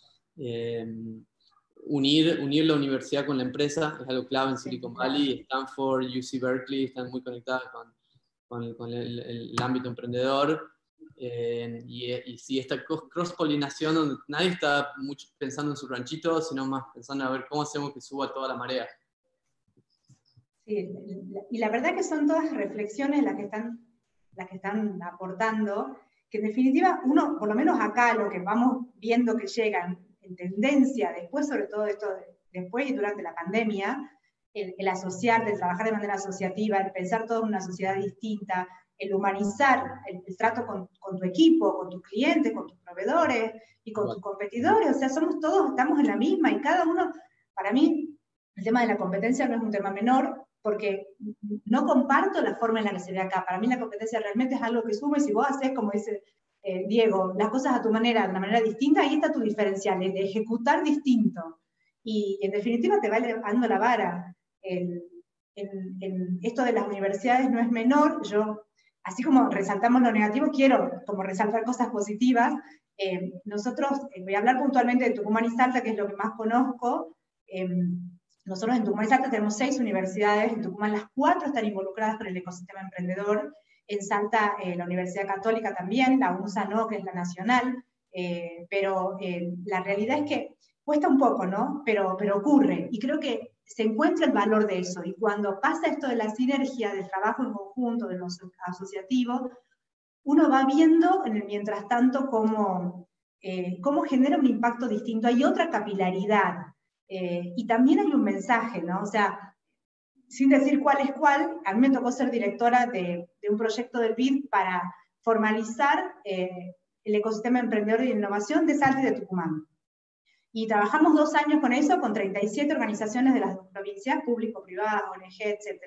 Unir la universidad con la empresa es algo clave en Silicon Valley. Stanford, UC Berkeley están muy conectadas con el ámbito emprendedor. Y sí, esta cross-polinación donde nadie está mucho pensando en su ranchito, sino más pensando a ver cómo hacemos que suba toda la marea. Sí, y la verdad que son todas reflexiones las que están aportando, que en definitiva uno, por lo menos acá, lo que vamos viendo que llegan en tendencia, después sobre todo esto, después y durante la pandemia, el asociarte, el trabajar de manera asociativa, el pensar todo en una sociedad distinta, el humanizar el trato con tu equipo, con tus clientes, con tus proveedores y con tus competidores. O sea, somos todos, estamos en la misma, y cada uno, para mí, el tema de la competencia no es un tema menor, porque no comparto la forma en la que se ve acá. Para mí la competencia realmente es algo que suma, y si vos haces, como dice Diego, las cosas a tu manera, de una manera distinta, ahí está tu diferencial, el de ejecutar distinto. Y en definitiva te va elevando la vara. Esto de las universidades no es menor. Yo, así como resaltamos lo negativo, quiero como resaltar cosas positivas. nosotros, voy a hablar puntualmente de Tucumán y Salta, que es lo que más conozco. Nosotros en Tucumán y Salta tenemos 6 universidades, en Tucumán las 4 están involucradas con el ecosistema emprendedor, en Salta la Universidad Católica también, la UNSA no, que es la nacional, pero la realidad es que cuesta un poco, ¿no? Pero ocurre, y creo que se encuentra el valor de eso, y cuando pasa esto de la sinergia, del trabajo en conjunto, de los asociativos, uno va viendo en el mientras tanto cómo genera un impacto distinto, hay otra capilaridad, y también hay un mensaje, ¿no? O sea, sin decir cuál es cuál, a mí me tocó ser directora de un proyecto del BID para formalizar el ecosistema emprendedor y de innovación de Salta y de Tucumán. Y trabajamos 2 años con eso, con 37 organizaciones de las 2 provincias, público-privadas, ONG, etc.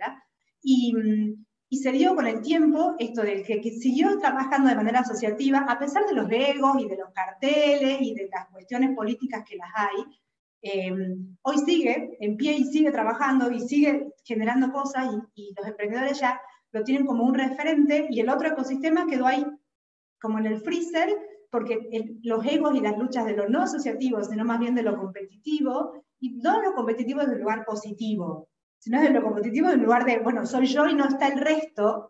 Y se dio con el tiempo esto del que siguió trabajando de manera asociativa, a pesar de los egos y de los carteles y de las cuestiones políticas que las hay. Hoy sigue en pie y sigue trabajando y sigue generando cosas, y los emprendedores ya lo tienen como un referente, y el otro ecosistema quedó ahí como en el freezer, porque los egos y las luchas de lo no asociativo, sino más bien de lo competitivo, y no lo competitivo desde un lugar positivo, sino desde lo competitivo desde un lugar de, bueno, soy yo y no está el resto,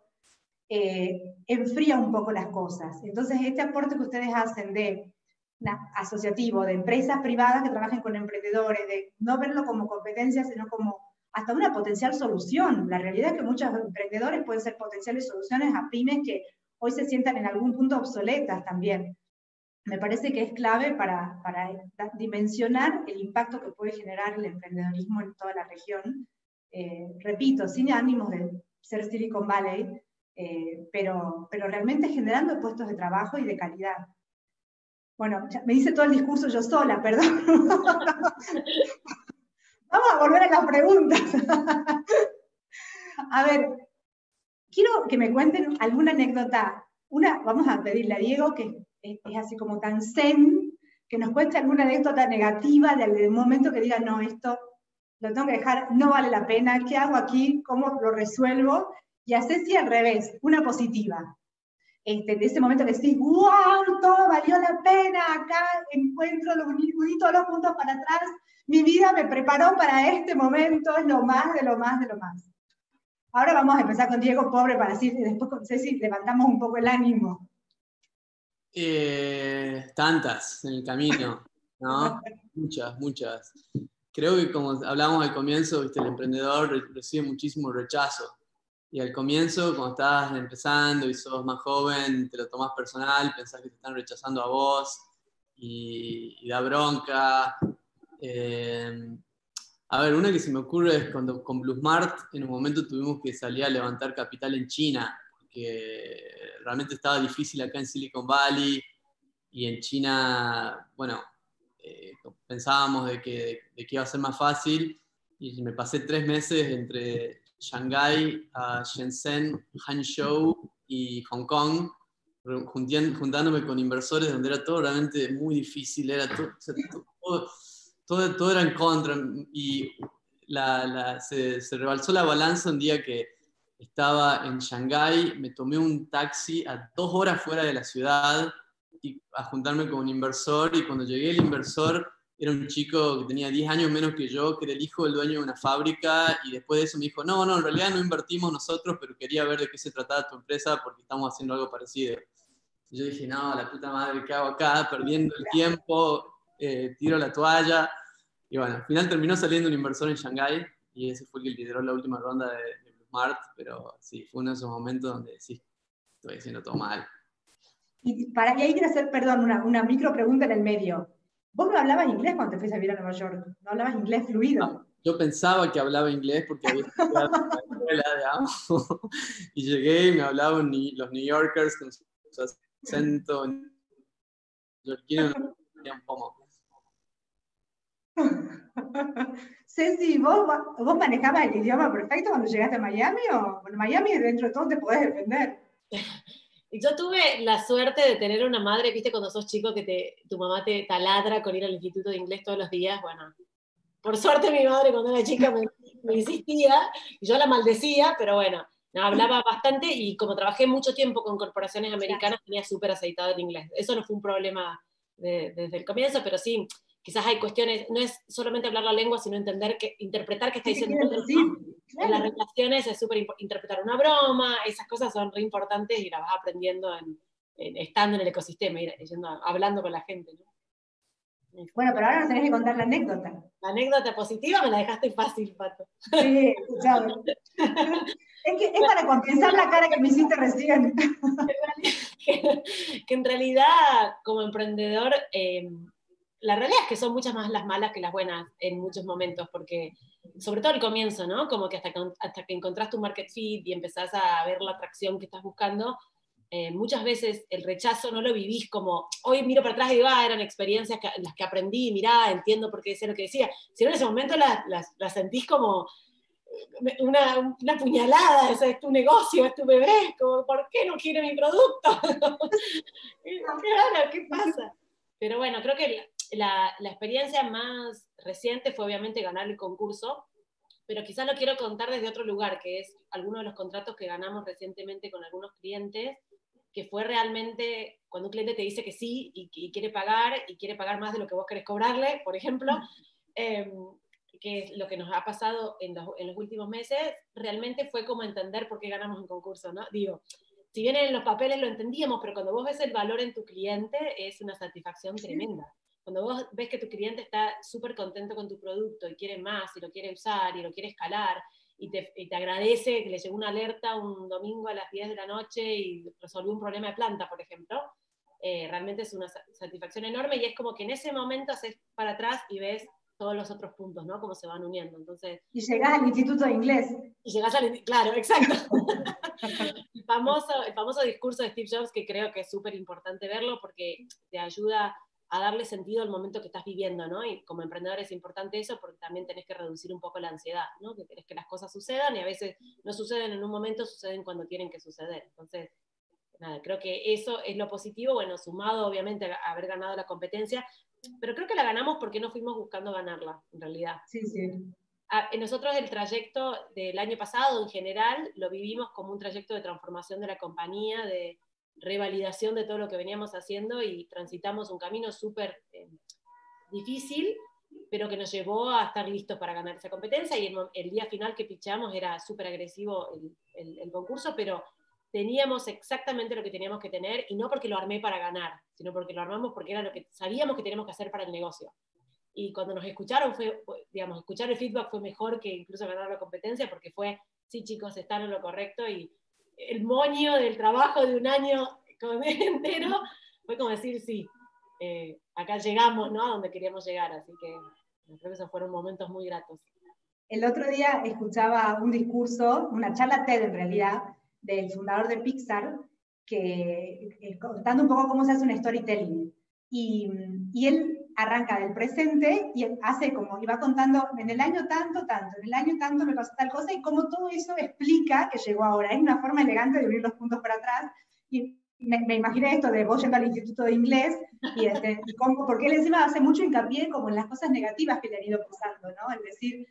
enfría un poco las cosas. Entonces este aporte que ustedes hacen de asociativo, de empresas privadas que trabajen con emprendedores, de no verlo como competencia, sino como hasta una potencial solución. La realidad es que muchos emprendedores pueden ser potenciales soluciones a pymes que hoy se sientan en algún punto obsoletas también. Me parece que es clave para dimensionar el impacto que puede generar el emprendedorismo en toda la región. Repito, sin ánimos de ser Silicon Valley, pero realmente generando puestos de trabajo y de calidad. Bueno, me hice todo el discurso yo sola, perdón. Vamos a volver a las preguntas. A ver, quiero que me cuenten alguna anécdota. Vamos a pedirle a Diego, que es así como tan zen, que nos cuente alguna anécdota negativa del momento que diga, no, esto lo tengo que dejar, no vale la pena, ¿qué hago aquí? ¿Cómo lo resuelvo? Y a Ceci al revés, una positiva. De ese momento que decís, wow, todo valió la pena, acá encuentro, uní todos los puntos para atrás, mi vida me preparó para este momento, es lo más de lo más de lo más. Ahora vamos a empezar con Diego, pobre, para decir, y después con Ceci levantamos un poco el ánimo. Tantas en el camino, ¿no? Muchas. Creo que como hablábamos al comienzo, ¿viste? El emprendedor recibe muchísimo rechazo. Y al comienzo, cuando estás empezando y sos más joven, te lo tomás personal, pensás que te están rechazando a vos y da bronca. A ver, una que se me ocurre es cuando con Bluesmart en un momento tuvimos que salir a levantar capital en China, porque realmente estaba difícil acá en Silicon Valley, y en China, bueno, pensábamos de que iba a ser más fácil, y me pasé 3 meses entre Shanghái, Shenzhen, Hangzhou y Hong Kong, juntándome con inversores donde era todo realmente muy difícil, era todo era en contra, y se rebalsó la balanza un día que estaba en Shanghái, me tomé un taxi a 2 horas fuera de la ciudad a juntarme con un inversor, y cuando llegué el inversor era un chico que tenía 10 años menos que yo, que era el hijo del dueño de una fábrica, y después de eso me dijo, no, en realidad no invertimos nosotros, pero quería ver de qué se trataba tu empresa porque estamos haciendo algo parecido. Y yo dije, no, la puta madre, ¿qué hago acá? Perdiendo el tiempo, tiro la toalla. Y bueno, al final terminó saliendo un inversor en Shanghái, y ese fue el que lideró la última ronda de Bluesmart, pero sí, fue uno de esos momentos donde sí, estoy haciendo todo mal. Y ahí quiero hacer, perdón, una micro pregunta en el medio. ¿Vos no hablabas inglés cuando te fuiste a vivir a Nueva York? ¿No hablabas inglés fluido? No, yo pensaba que hablaba inglés porque había estudiado en la escuela de abajo, y llegué y me hablaban los New Yorkers con su acento neoyorquino, no tenían pomo. Ceci, ¿vos manejabas el idioma perfecto cuando llegaste a Miami? ¿O en Miami dentro de todo te podés defender? Y yo tuve la suerte de tener una madre, viste, cuando sos chico que tu mamá te taladra con ir al instituto de inglés todos los días. Bueno, por suerte mi madre cuando era chica me insistía, y yo la maldecía, pero bueno, hablaba bastante, y como trabajé mucho tiempo con corporaciones americanas, tenía súper aceitado el inglés. Eso no fue un problema desde el comienzo, pero sí, quizás hay cuestiones, no es solamente hablar la lengua, sino interpretar qué está diciendo el otro, ¿no? En las relaciones es súper interpretar una broma, esas cosas son re importantes y las vas aprendiendo estando en el ecosistema, hablando con la gente, ¿no? Bueno, pero ahora nos tenés que contar la anécdota. La anécdota positiva me la dejaste fácil, Pato. Sí, escuchame. Es para compensar la cara que me hiciste recién. Que en realidad, como emprendedor, la realidad es que son muchas más las malas que las buenas en muchos momentos, porque sobre todo al comienzo, ¿no? Como que hasta que encontrás tu market fit y empezás a ver la atracción que estás buscando, muchas veces el rechazo no lo vivís como, hoy miro para atrás y digo, eran experiencias las que aprendí, mirá, entiendo por qué decía lo que decía, sino en ese momento las sentís como una puñalada, ese es tu negocio, es tu bebé, como, ¿por qué no quiere mi producto? Claro, ¿qué pasa? Pero bueno, creo que la experiencia más reciente fue obviamente ganar el concurso, pero quizás lo quiero contar desde otro lugar, que es alguno de los contratos que ganamos recientemente con algunos clientes, que fue realmente cuando un cliente te dice que sí y quiere pagar más de lo que vos querés cobrarle, por ejemplo, que es lo que nos ha pasado en los últimos meses, realmente fue como entender por qué ganamos un concurso, ¿no? Digo, si bien en los papeles lo entendíamos, pero cuando vos ves el valor en tu cliente, es una satisfacción tremenda. Cuando vos ves que tu cliente está súper contento con tu producto y quiere más, y lo quiere usar, y lo quiere escalar, y te agradece que le llegó una alerta un domingo a las 10 de la noche y resolvió un problema de planta, por ejemplo, realmente es una satisfacción enorme, y es como que en ese momento haces para atrás y ves todos los otros puntos, ¿no? Cómo se van uniendo. Entonces, y llegás al Instituto de Inglés. Y llegás claro, exacto. El famoso discurso de Steve Jobs, que creo que es súper importante verlo porque te ayuda a darle sentido al momento que estás viviendo, ¿no? Y como emprendedor es importante eso porque también tenés que reducir un poco la ansiedad, ¿no? Que querés que las cosas sucedan y a veces no suceden en un momento, suceden cuando tienen que suceder. Entonces, nada, creo que eso es lo positivo, bueno, sumado obviamente a haber ganado la competencia, pero creo que la ganamos porque no fuimos buscando ganarla, en realidad. Sí, sí. Nosotros el trayecto del año pasado en general lo vivimos como un trayecto de transformación de la compañía, de revalidación de todo lo que veníamos haciendo, y transitamos un camino súper difícil, pero que nos llevó a estar listos para ganar esa competencia, y el día final que pichamos era súper agresivo el concurso, pero teníamos exactamente lo que teníamos que tener, y no porque lo armé para ganar, sino porque lo armamos porque era lo que sabíamos que teníamos que hacer para el negocio. Y cuando nos escucharon, escuchar el feedback fue mejor que incluso ganar la competencia, porque fue, sí chicos, están en lo correcto, y el moño del trabajo de un año entero fue como decir, sí, acá llegamos, ¿no? A donde queríamos llegar, así que creo que esos fueron momentos muy gratos. El otro día escuchaba un discurso, una charla TED en realidad, del fundador de Pixar, contando un poco cómo se hace un storytelling. Y él arranca del presente y hace como, y va contando, en el año tanto, en el año tanto me pasó tal cosa, y cómo todo eso explica que llegó ahora. Es una forma elegante de unir los puntos para atrás, y me imaginé esto de vos yendo al Instituto de Inglés, y porque él encima hace mucho hincapié como en las cosas negativas que le han ido pasando, ¿no? Es decir,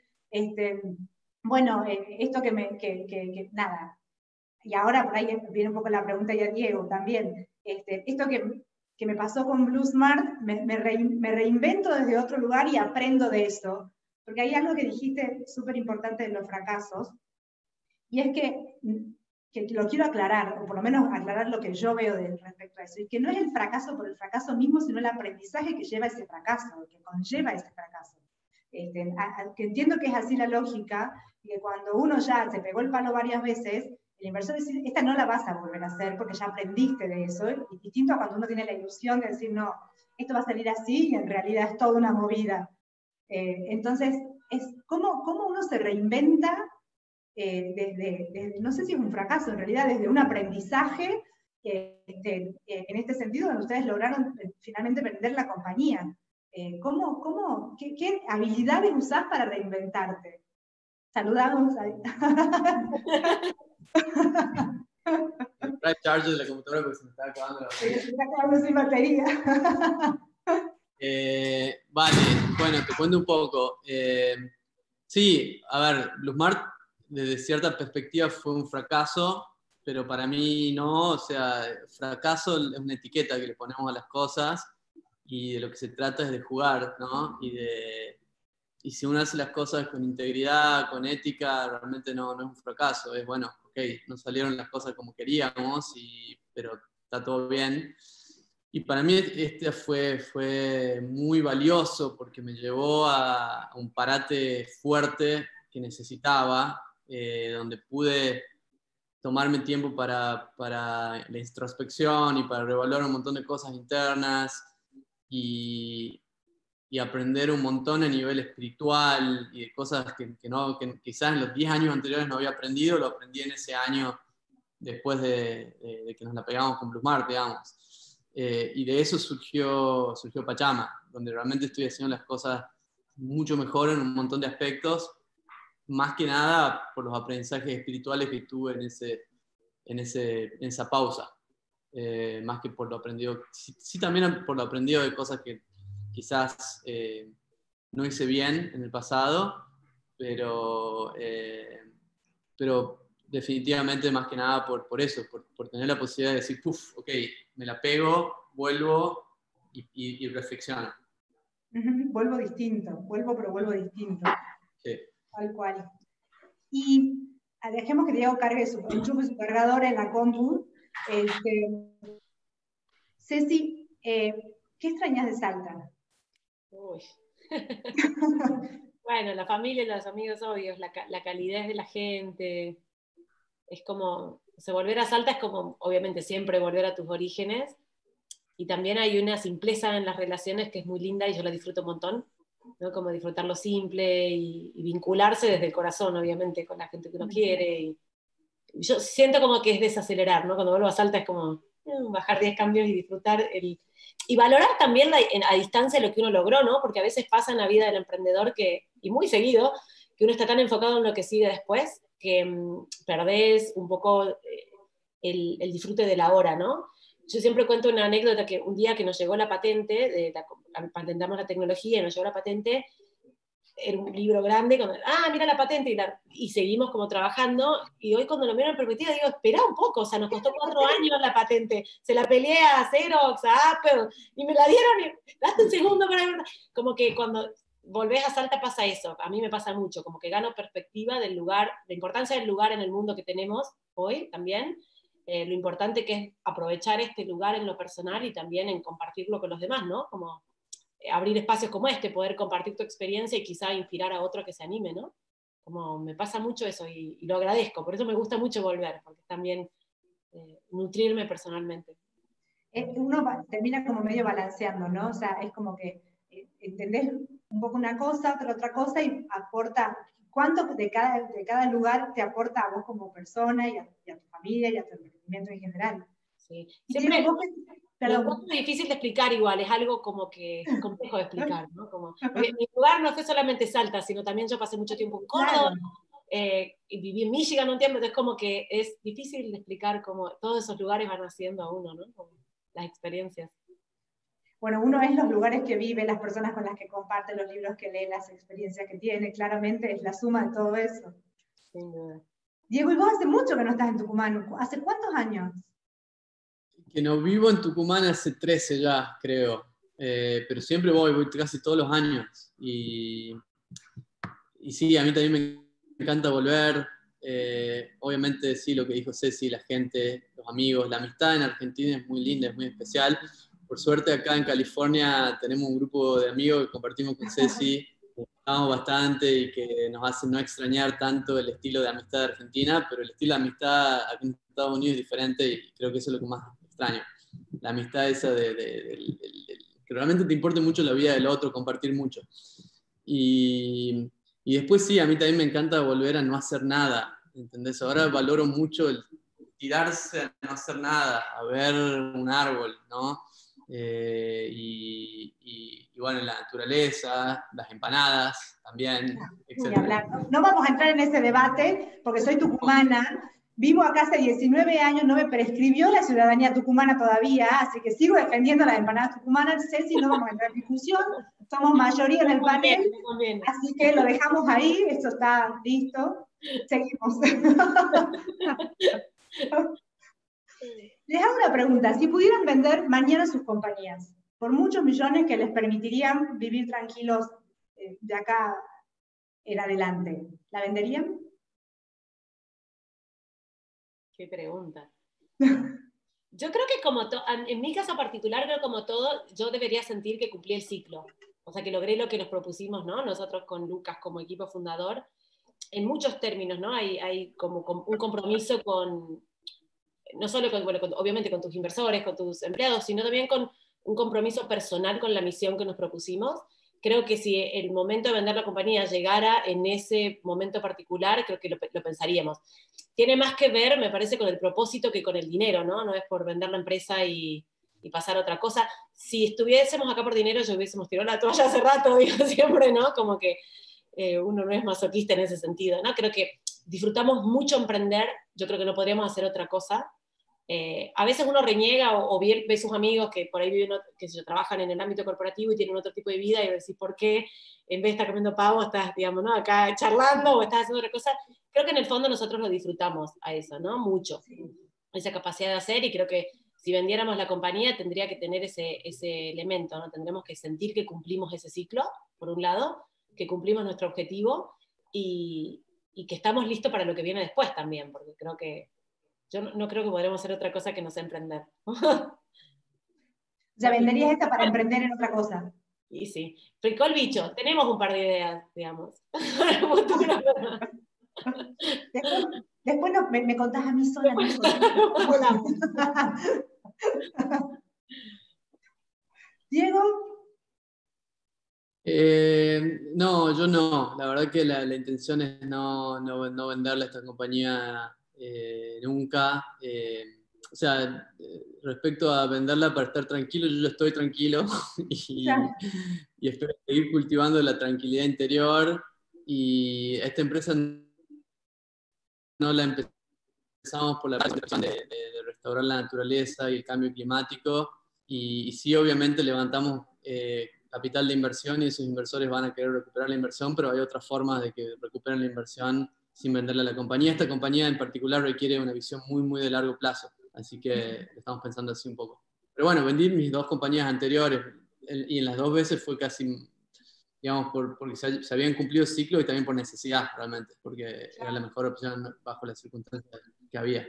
bueno, esto nada, y ahora por ahí viene un poco la pregunta ya Diego también, esto que me pasó con Blue Smart, me reinvento desde otro lugar y aprendo de eso, porque hay algo que dijiste súper importante de los fracasos, y es que lo quiero aclarar, o por lo menos aclarar lo que yo veo respecto a eso, y que no es el fracaso por el fracaso mismo, sino el aprendizaje que lleva ese fracaso, que conlleva ese fracaso. Que entiendo que es así la lógica, y que cuando uno ya se pegó el palo varias veces, el inversor dice, esta no la vas a volver a hacer porque ya aprendiste de eso, y distinto a cuando uno tiene la ilusión de decir, no, esto va a salir así, y en realidad es toda una movida. Entonces, ¿cómo uno se reinventa desde, no sé si es un fracaso, en realidad desde un aprendizaje, en este sentido, donde ustedes lograron finalmente vender la compañía? ¿Qué habilidades usás para reinventarte? Saludamos ahí. Trae charger de la computadora porque se me está acabando la batería. Se está quedando sin batería. Vale, bueno, te cuento un poco. Sí, a ver, BlueSmart desde cierta perspectiva fue un fracaso, pero para mí no, o sea, fracaso es una etiqueta que le ponemos a las cosas, y de lo que se trata es de jugar, ¿no? Y si uno hace las cosas con integridad, con ética, realmente no es un fracaso. Es bueno, ok, no salieron las cosas como queríamos, pero está todo bien. Y para mí este fue muy valioso porque me llevó a un parate fuerte que necesitaba, donde pude tomarme tiempo para la introspección y para reevaluar un montón de cosas internas y aprender un montón a nivel espiritual y de cosas que quizás en los 10 años anteriores no había aprendido, lo aprendí en ese año después de que nos la pegamos con Plusmart, digamos. Y de eso surgió Pachama, donde realmente estoy haciendo las cosas mucho mejor en un montón de aspectos, más que nada por los aprendizajes espirituales que tuve en esa pausa, más que por lo aprendido, sí también por lo aprendido de cosas que quizás no hice bien en el pasado, pero definitivamente más que nada por eso, por tener la posibilidad de decir, puf, ok, me la pego, vuelvo y reflexiono. Vuelvo distinto, pero vuelvo distinto. Sí. Tal cual. Y dejemos que Diego enchufe su cargador en la compu. Ceci, ¿qué extrañas de Salta? Uy. Bueno, la familia y los amigos, obvios, la calidez de la gente. Es como, volver a Salta es como, obviamente, siempre volver a tus orígenes. Y también hay una simpleza en las relaciones que es muy linda y yo la disfruto un montón, ¿no? Como disfrutar lo simple y vincularse desde el corazón, obviamente, con la gente que uno quiere. Y yo siento como que es desacelerar, ¿no? Cuando vuelvo a Salta es como bajar 10 cambios y disfrutar y valorar también a distancia lo que uno logró, ¿no? Porque a veces pasa en la vida del emprendedor y muy seguido, que uno está tan enfocado en lo que sigue después, que perdés un poco el disfrute de la hora, ¿no? Yo siempre cuento una anécdota que un día que nos llegó la patente, patentamos la tecnología y nos llegó la patente, era un libro grande, mira la patente, y seguimos como trabajando, y hoy cuando lo miro en perspectiva digo, espera un poco, o sea, nos costó 4 años la patente, se la peleé a Xerox, a Apple, y me la dieron, y date un segundo para ver, como que cuando volvés a Salta pasa eso, a mí me pasa mucho, como que gano perspectiva del lugar, la importancia del lugar en el mundo que tenemos hoy también, lo importante que es aprovechar este lugar en lo personal y también en compartirlo con los demás, ¿no? Como abrir espacios como este, poder compartir tu experiencia y quizá inspirar a otro que se anime, ¿no? Como me pasa mucho eso y lo agradezco, por eso me gusta mucho volver, porque también nutrirme personalmente. Uno termina como medio balanceando, ¿no? O sea, es como que entendés un poco una cosa, otra cosa y aporta, ¿cuánto de cada lugar te aporta a vos como persona y a tu familia y a tu emprendimiento en general? Sí. Siempre Lo encuentro difícil de explicar igual, es algo como que es complejo de explicar, ¿no? Porque mi lugar no fue solamente Salta, sino también yo pasé mucho tiempo en Córdoba, y viví en Michigan un tiempo, entonces como que es difícil de explicar cómo todos esos lugares van haciendo a uno, ¿no? Como las experiencias. Bueno, uno es los lugares que vive, las personas con las que comparte, los libros que lee, las experiencias que tiene, claramente es la suma de todo eso. Sin duda. Diego, y vos hace mucho que no estás en Tucumán, ¿hace cuántos años? Que no vivo en Tucumán hace 13 ya, creo, pero siempre voy casi todos los años, y sí, a mí también me encanta volver, obviamente sí, lo que dijo Ceci, la gente, los amigos, la amistad en Argentina es muy linda, es muy especial. Por suerte acá en California tenemos un grupo de amigos que compartimos con Ceci, que estamos bastante y que nos hacen no extrañar tanto el estilo de amistad de Argentina, pero el estilo de amistad aquí en Estados Unidos es diferente y creo que eso es lo que más extraño. La amistad esa que realmente te importe mucho la vida del otro, compartir mucho. Y después sí, a mí también me encanta volver a no hacer nada, ¿entendés? Ahora valoro mucho el tirarse a no hacer nada, a ver un árbol, ¿no? Y bueno, la naturaleza, las empanadas también, etc. No vamos a entrar en ese debate, porque soy tucumana, vivo acá hace 19 años, no me prescribió la ciudadanía tucumana todavía, así que sigo defendiendo las empanadas tucumanas, Ceci, no vamos a entrar en discusión, somos mayoría en el panel, así que lo dejamos ahí, esto está listo, seguimos. Les hago una pregunta, si pudieran vender mañana sus compañías, por muchos millones que les permitirían vivir tranquilos de acá en adelante. ¿La venderían? Qué pregunta. Yo creo que en mi caso particular, creo como todo, yo debería sentir que cumplí el ciclo. O sea, que logré lo que nos propusimos, ¿no? Nosotros con Lucas como equipo fundador, en muchos términos, ¿no? Hay como un compromiso con, no solo con, bueno, obviamente con tus inversores, con tus empleados, sino también con un compromiso personal con la misión que nos propusimos. Creo que si el momento de vender la compañía llegara en ese momento particular, creo que lo pensaríamos. Tiene más que ver, me parece, con el propósito que con el dinero, ¿no? No es por vender la empresa y pasar a otra cosa. Si estuviésemos acá por dinero, ya hubiésemos tirado la toalla hace rato, digo siempre, ¿no? Como que uno no es masoquista en ese sentido, ¿no? Creo que disfrutamos mucho emprender, yo creo que no podríamos hacer otra cosa. A veces uno reniega o ve sus amigos que por ahí viven, que trabajan en el ámbito corporativo y tienen otro tipo de vida y decís, ¿por qué en vez de estar comiendo pavo estás, digamos, ¿no? Acá charlando o estás haciendo otra cosa? Creo que en el fondo nosotros lo disfrutamos a eso, ¿no? Mucho. Esa capacidad de hacer, y creo que si vendiéramos la compañía tendría que tener ese elemento, ¿no? Tendremos que sentir que cumplimos ese ciclo, por un lado, que cumplimos nuestro objetivo y que estamos listos para lo que viene después también, porque creo que yo no creo que podremos hacer otra cosa que no sea emprender. Ya venderías esta para emprender en otra cosa. Y sí, picó el bicho, tenemos un par de ideas, digamos. Después me contás a mí sola. Diego. No, yo no. La verdad que la intención es no venderle a esta compañía nunca. O sea, respecto a venderla para estar tranquilo, yo ya estoy tranquilo y espero seguir cultivando la tranquilidad interior. Y esta empresa no la empezamos por la razón de restaurar la naturaleza y el cambio climático. Y sí, obviamente levantamos capital de inversión y esos inversores van a querer recuperar la inversión, pero hay otras formas de que recuperen la inversión sin venderle a la compañía. Esta compañía en particular requiere una visión muy de largo plazo, así que estamos pensando así un poco. Pero bueno, vendí mis 2 compañías anteriores y en las 2 veces fue casi, digamos, porque se habían cumplido ciclos y también por necesidad realmente, porque era la mejor opción bajo las circunstancias que había.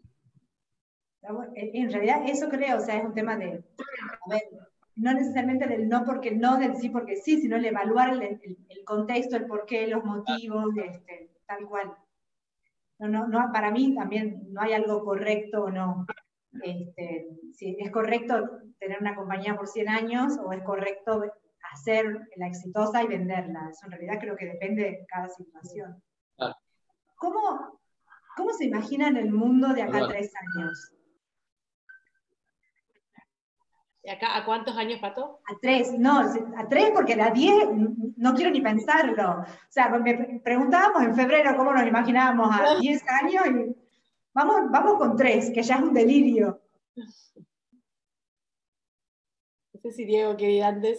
En realidad eso creo, o sea, es un tema de, a ver, no necesariamente del no porque no, del sí porque sí, sino el evaluar el contexto, el porqué, los motivos, tal cual. No, para mí también no hay algo correcto o no. Si es correcto tener una compañía por 100 años o es correcto hacer la exitosa y venderla. Eso en realidad creo que depende de cada situación. Claro. ¿Cómo se imaginan el mundo de acá a 3 años? ¿Y acá a cuántos años, Pato? A 3, no, a 3 porque a 10 no quiero ni pensarlo. O sea, me preguntábamos en febrero cómo nos imaginábamos a 10 años y vamos con 3, que ya es un delirio. No sé si Diego quería antes.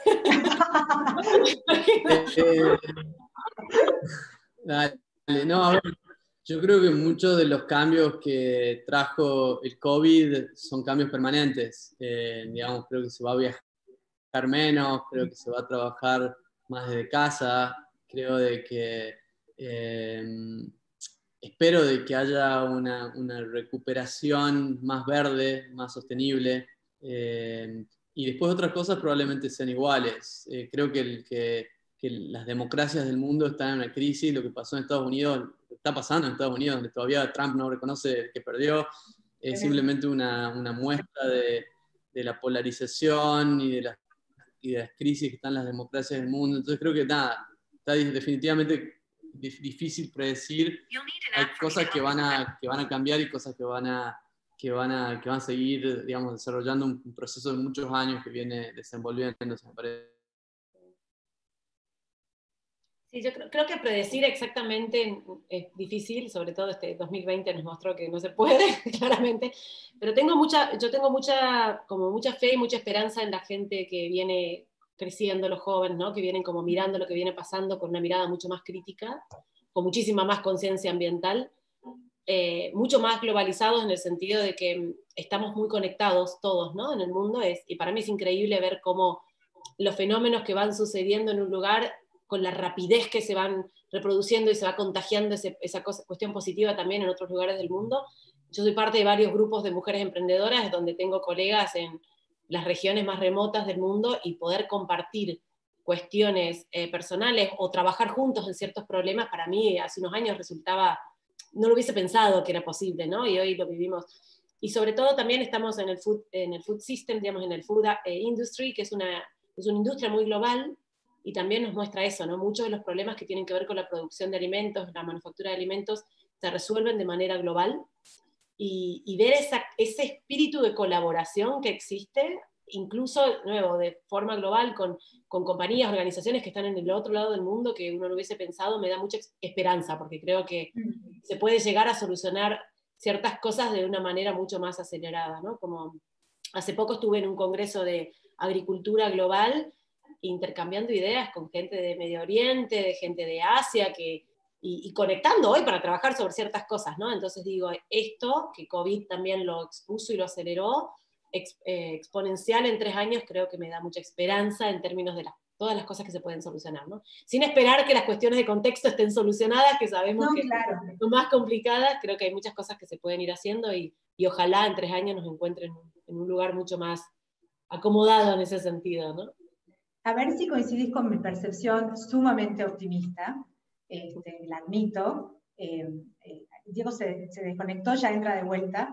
Dale, no, a ver, yo creo que muchos de los cambios que trajo el COVID son cambios permanentes. Digamos, creo que se va a viajar menos, creo que se va a trabajar más desde casa, creo de que espero de que haya una recuperación más verde, más sostenible, y después otras cosas probablemente sean iguales. Creo que las democracias del mundo están en una crisis. Lo que pasó en Estados Unidos, está pasando en Estados Unidos, donde todavía Trump no reconoce que perdió, es simplemente una muestra de la polarización y de las crisis que están en las democracias del mundo. Entonces creo que nada, está definitivamente difícil predecir. Hay cosas que van a cambiar y cosas que van a seguir, digamos, desarrollando un proceso de muchos años que viene desenvolviéndose, me parece. Sí, yo creo que predecir exactamente es difícil, sobre todo este 2020 nos mostró que no se puede, claramente, pero yo tengo mucha fe y mucha esperanza en la gente que viene creciendo, los jóvenes, ¿no? Que vienen como mirando lo que viene pasando con una mirada mucho más crítica, con muchísima más conciencia ambiental. mucho más globalizados en el sentido de que estamos muy conectados todos, ¿no? En el mundo, y para mí es increíble ver cómo los fenómenos que van sucediendo en un lugar, con la rapidez que se van reproduciendo y se va contagiando esa cuestión positiva también en otros lugares del mundo. Yo soy parte de varios grupos de mujeres emprendedoras donde tengo colegas en las regiones más remotas del mundo, y poder compartir cuestiones personales o trabajar juntos en ciertos problemas, para mí hace unos años resultaba, no lo hubiese pensado que era posible, ¿no? Y hoy lo vivimos. Y sobre todo también estamos en el food system, digamos, en el food industry, que es una industria muy global, y también nos muestra eso, ¿no? Muchos de los problemas que tienen que ver con la producción de alimentos, la manufactura de alimentos, se resuelven de manera global, y ver ese espíritu de colaboración que existe, incluso, nuevo, de forma global, con compañías, organizaciones que están en el otro lado del mundo, que uno no hubiese pensado, me da mucha esperanza, porque creo que se puede llegar a solucionar ciertas cosas de una manera mucho más acelerada, ¿no? Como hace poco estuve en un congreso de agricultura global, intercambiando ideas con gente de Medio Oriente, de gente de Asia, y conectando hoy para trabajar sobre ciertas cosas, ¿no? Entonces digo, esto, que COVID también lo expuso y lo aceleró, exponencial en 3 años, creo que me da mucha esperanza en términos de todas las cosas que se pueden solucionar, ¿no? Sin esperar que las cuestiones de contexto estén solucionadas, que sabemos que claro, son más complicadas. Creo que hay muchas cosas que se pueden ir haciendo, y ojalá en 3 años nos encuentren en un lugar mucho más acomodado en ese sentido, ¿no? A ver si coincidís con mi percepción sumamente optimista, la admito. Diego se desconectó, ya entra de vuelta,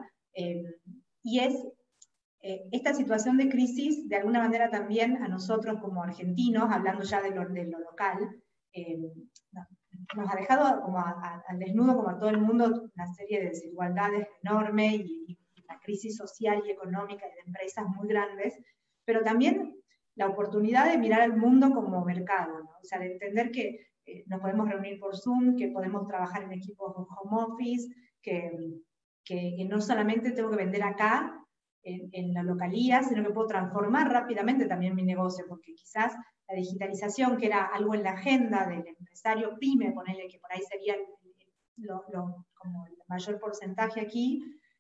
y es esta situación de crisis, de alguna manera también a nosotros como argentinos, hablando ya de lo local, nos ha dejado como al desnudo, como a todo el mundo, una serie de desigualdades enormes, y una crisis social y económica y de empresas muy grandes, pero también la oportunidad de mirar al mundo como mercado, ¿no? O sea, de entender que nos podemos reunir por Zoom, que podemos trabajar en equipos home office, que no solamente tengo que vender acá, en la localía, sino que puedo transformar rápidamente también mi negocio, porque quizás la digitalización, que era algo en la agenda del empresario pyme, ponerle que por ahí sería como el mayor porcentaje aquí,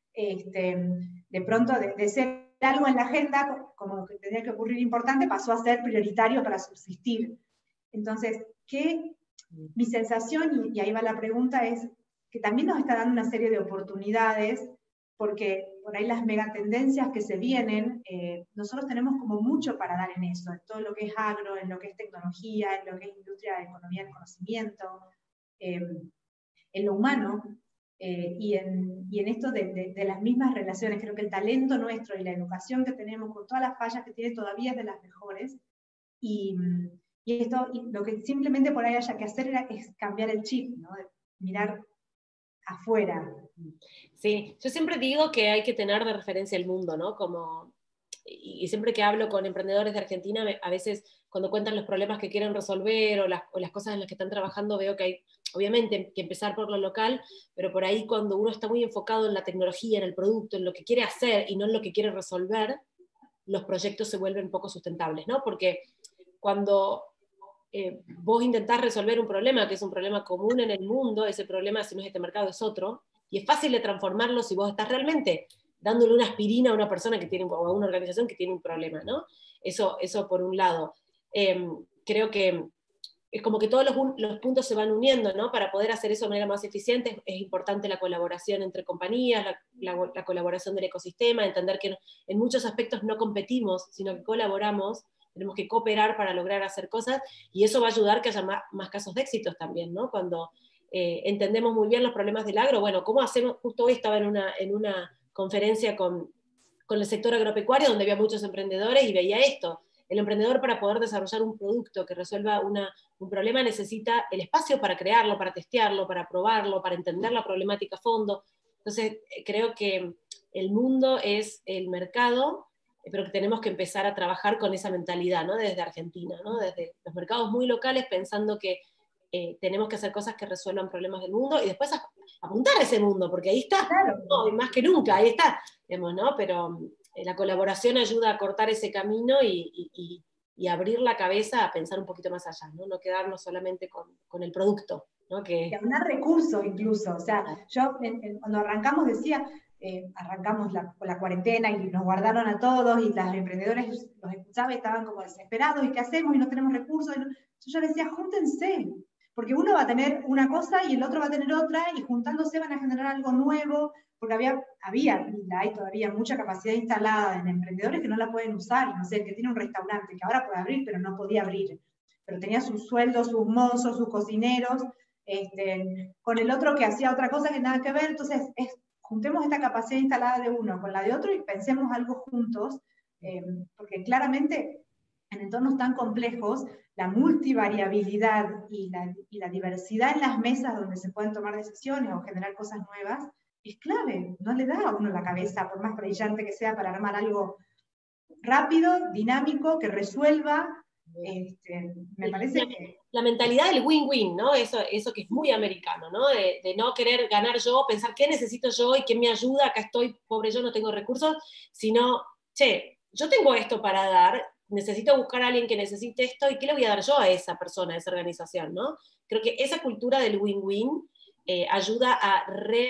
de pronto de ser algo en la agenda, como que tenía que ocurrir importante, pasó a ser prioritario para subsistir. Entonces, mi sensación, y ahí va la pregunta, es que también nos está dando una serie de oportunidades, porque por ahí las megatendencias que se vienen, nosotros tenemos como mucho para dar en eso, en todo lo que es agro, en lo que es tecnología, en lo que es industria de economía del conocimiento, en lo humano, y en esto de las mismas relaciones. Creo que el talento nuestro y la educación que tenemos, con todas las fallas que tiene, todavía es de las mejores, y lo que simplemente por ahí haya que hacer es cambiar el chip, ¿no? De mirar afuera. Sí, yo siempre digo que hay que tener de referencia el mundo, ¿no? Y siempre que hablo con emprendedores de Argentina, a veces cuando cuentan los problemas que quieren resolver, o las cosas en las que están trabajando, veo que hay, obviamente, que empezar por lo local, pero por ahí cuando uno está muy enfocado en la tecnología, en el producto, en lo que quiere hacer y no en lo que quiere resolver, los proyectos se vuelven poco sustentables, ¿no? Porque cuando vos intentás resolver un problema, que es un problema común en el mundo, ese problema, si no es este mercado, es otro, y es fácil de transformarlo si vos estás realmente dándole una aspirina a una persona que tiene, o a una organización que tiene un problema, ¿no? Eso por un lado. Creo que es como que todos los puntos se van uniendo, ¿no? Para poder hacer eso de manera más eficiente es importante la colaboración entre compañías, la colaboración del ecosistema, entender que en muchos aspectos no competimos, sino que colaboramos, tenemos que cooperar para lograr hacer cosas, y eso va a ayudar que haya más casos de éxitos también, ¿no? Cuando entendemos muy bien los problemas del agro, bueno, ¿cómo hacemos? Justo hoy estaba en una conferencia con el sector agropecuario, donde había muchos emprendedores, y veía esto. El emprendedor, para poder desarrollar un producto que resuelva un problema, necesita el espacio para crearlo, para testearlo, para probarlo, para entender la problemática a fondo. Entonces, creo que el mundo es el mercado, pero que tenemos que empezar a trabajar con esa mentalidad, ¿no? Desde Argentina, ¿no? Desde los mercados muy locales, pensando que tenemos que hacer cosas que resuelvan problemas del mundo, y después apuntar a ese mundo, porque ahí está, Claro. ¿no? Y más que nunca, ahí está, digamos, ¿no? Pero la colaboración ayuda a cortar ese camino y abrir la cabeza a pensar un poquito más allá, ¿no? No quedarnos solamente con el producto. ¿no? Ganar recursos incluso. O sea, yo cuando arrancamos decía, arrancamos con la cuarentena y nos guardaron a todos y los emprendedores los escuchaba y estaban como desesperados, ¿y qué hacemos? Y no tenemos recursos. Yo les decía, júntense, porque uno va a tener una cosa y el otro va a tener otra, y juntándose van a generar algo nuevo, porque había y hay todavía mucha capacidad instalada en emprendedores que no la pueden usar, y no sé, el que tiene un restaurante, que ahora puede abrir, pero no podía abrir, pero tenía sus sueldos, sus mozos, sus cocineros, con el otro que hacía otra cosa que nada que ver. Entonces juntemos esta capacidad instalada de uno con la de otro y pensemos algo juntos, porque claramente en entornos tan complejos, la multivariabilidad y la diversidad en las mesas donde se pueden tomar decisiones o generar cosas nuevas es clave. No le da a uno la cabeza, por más brillante que sea, para armar algo rápido, dinámico, que resuelva. Me parece que... La mentalidad del win-win, ¿no? Eso que es muy americano, ¿no? De no querer ganar yo, pensar qué necesito yo y quién me ayuda, acá estoy, pobre yo, no tengo recursos, sino, che, yo tengo esto para dar, necesito buscar a alguien que necesite esto, y qué le voy a dar yo a esa persona, a esa organización, ¿no? Creo que esa cultura del win-win ayuda a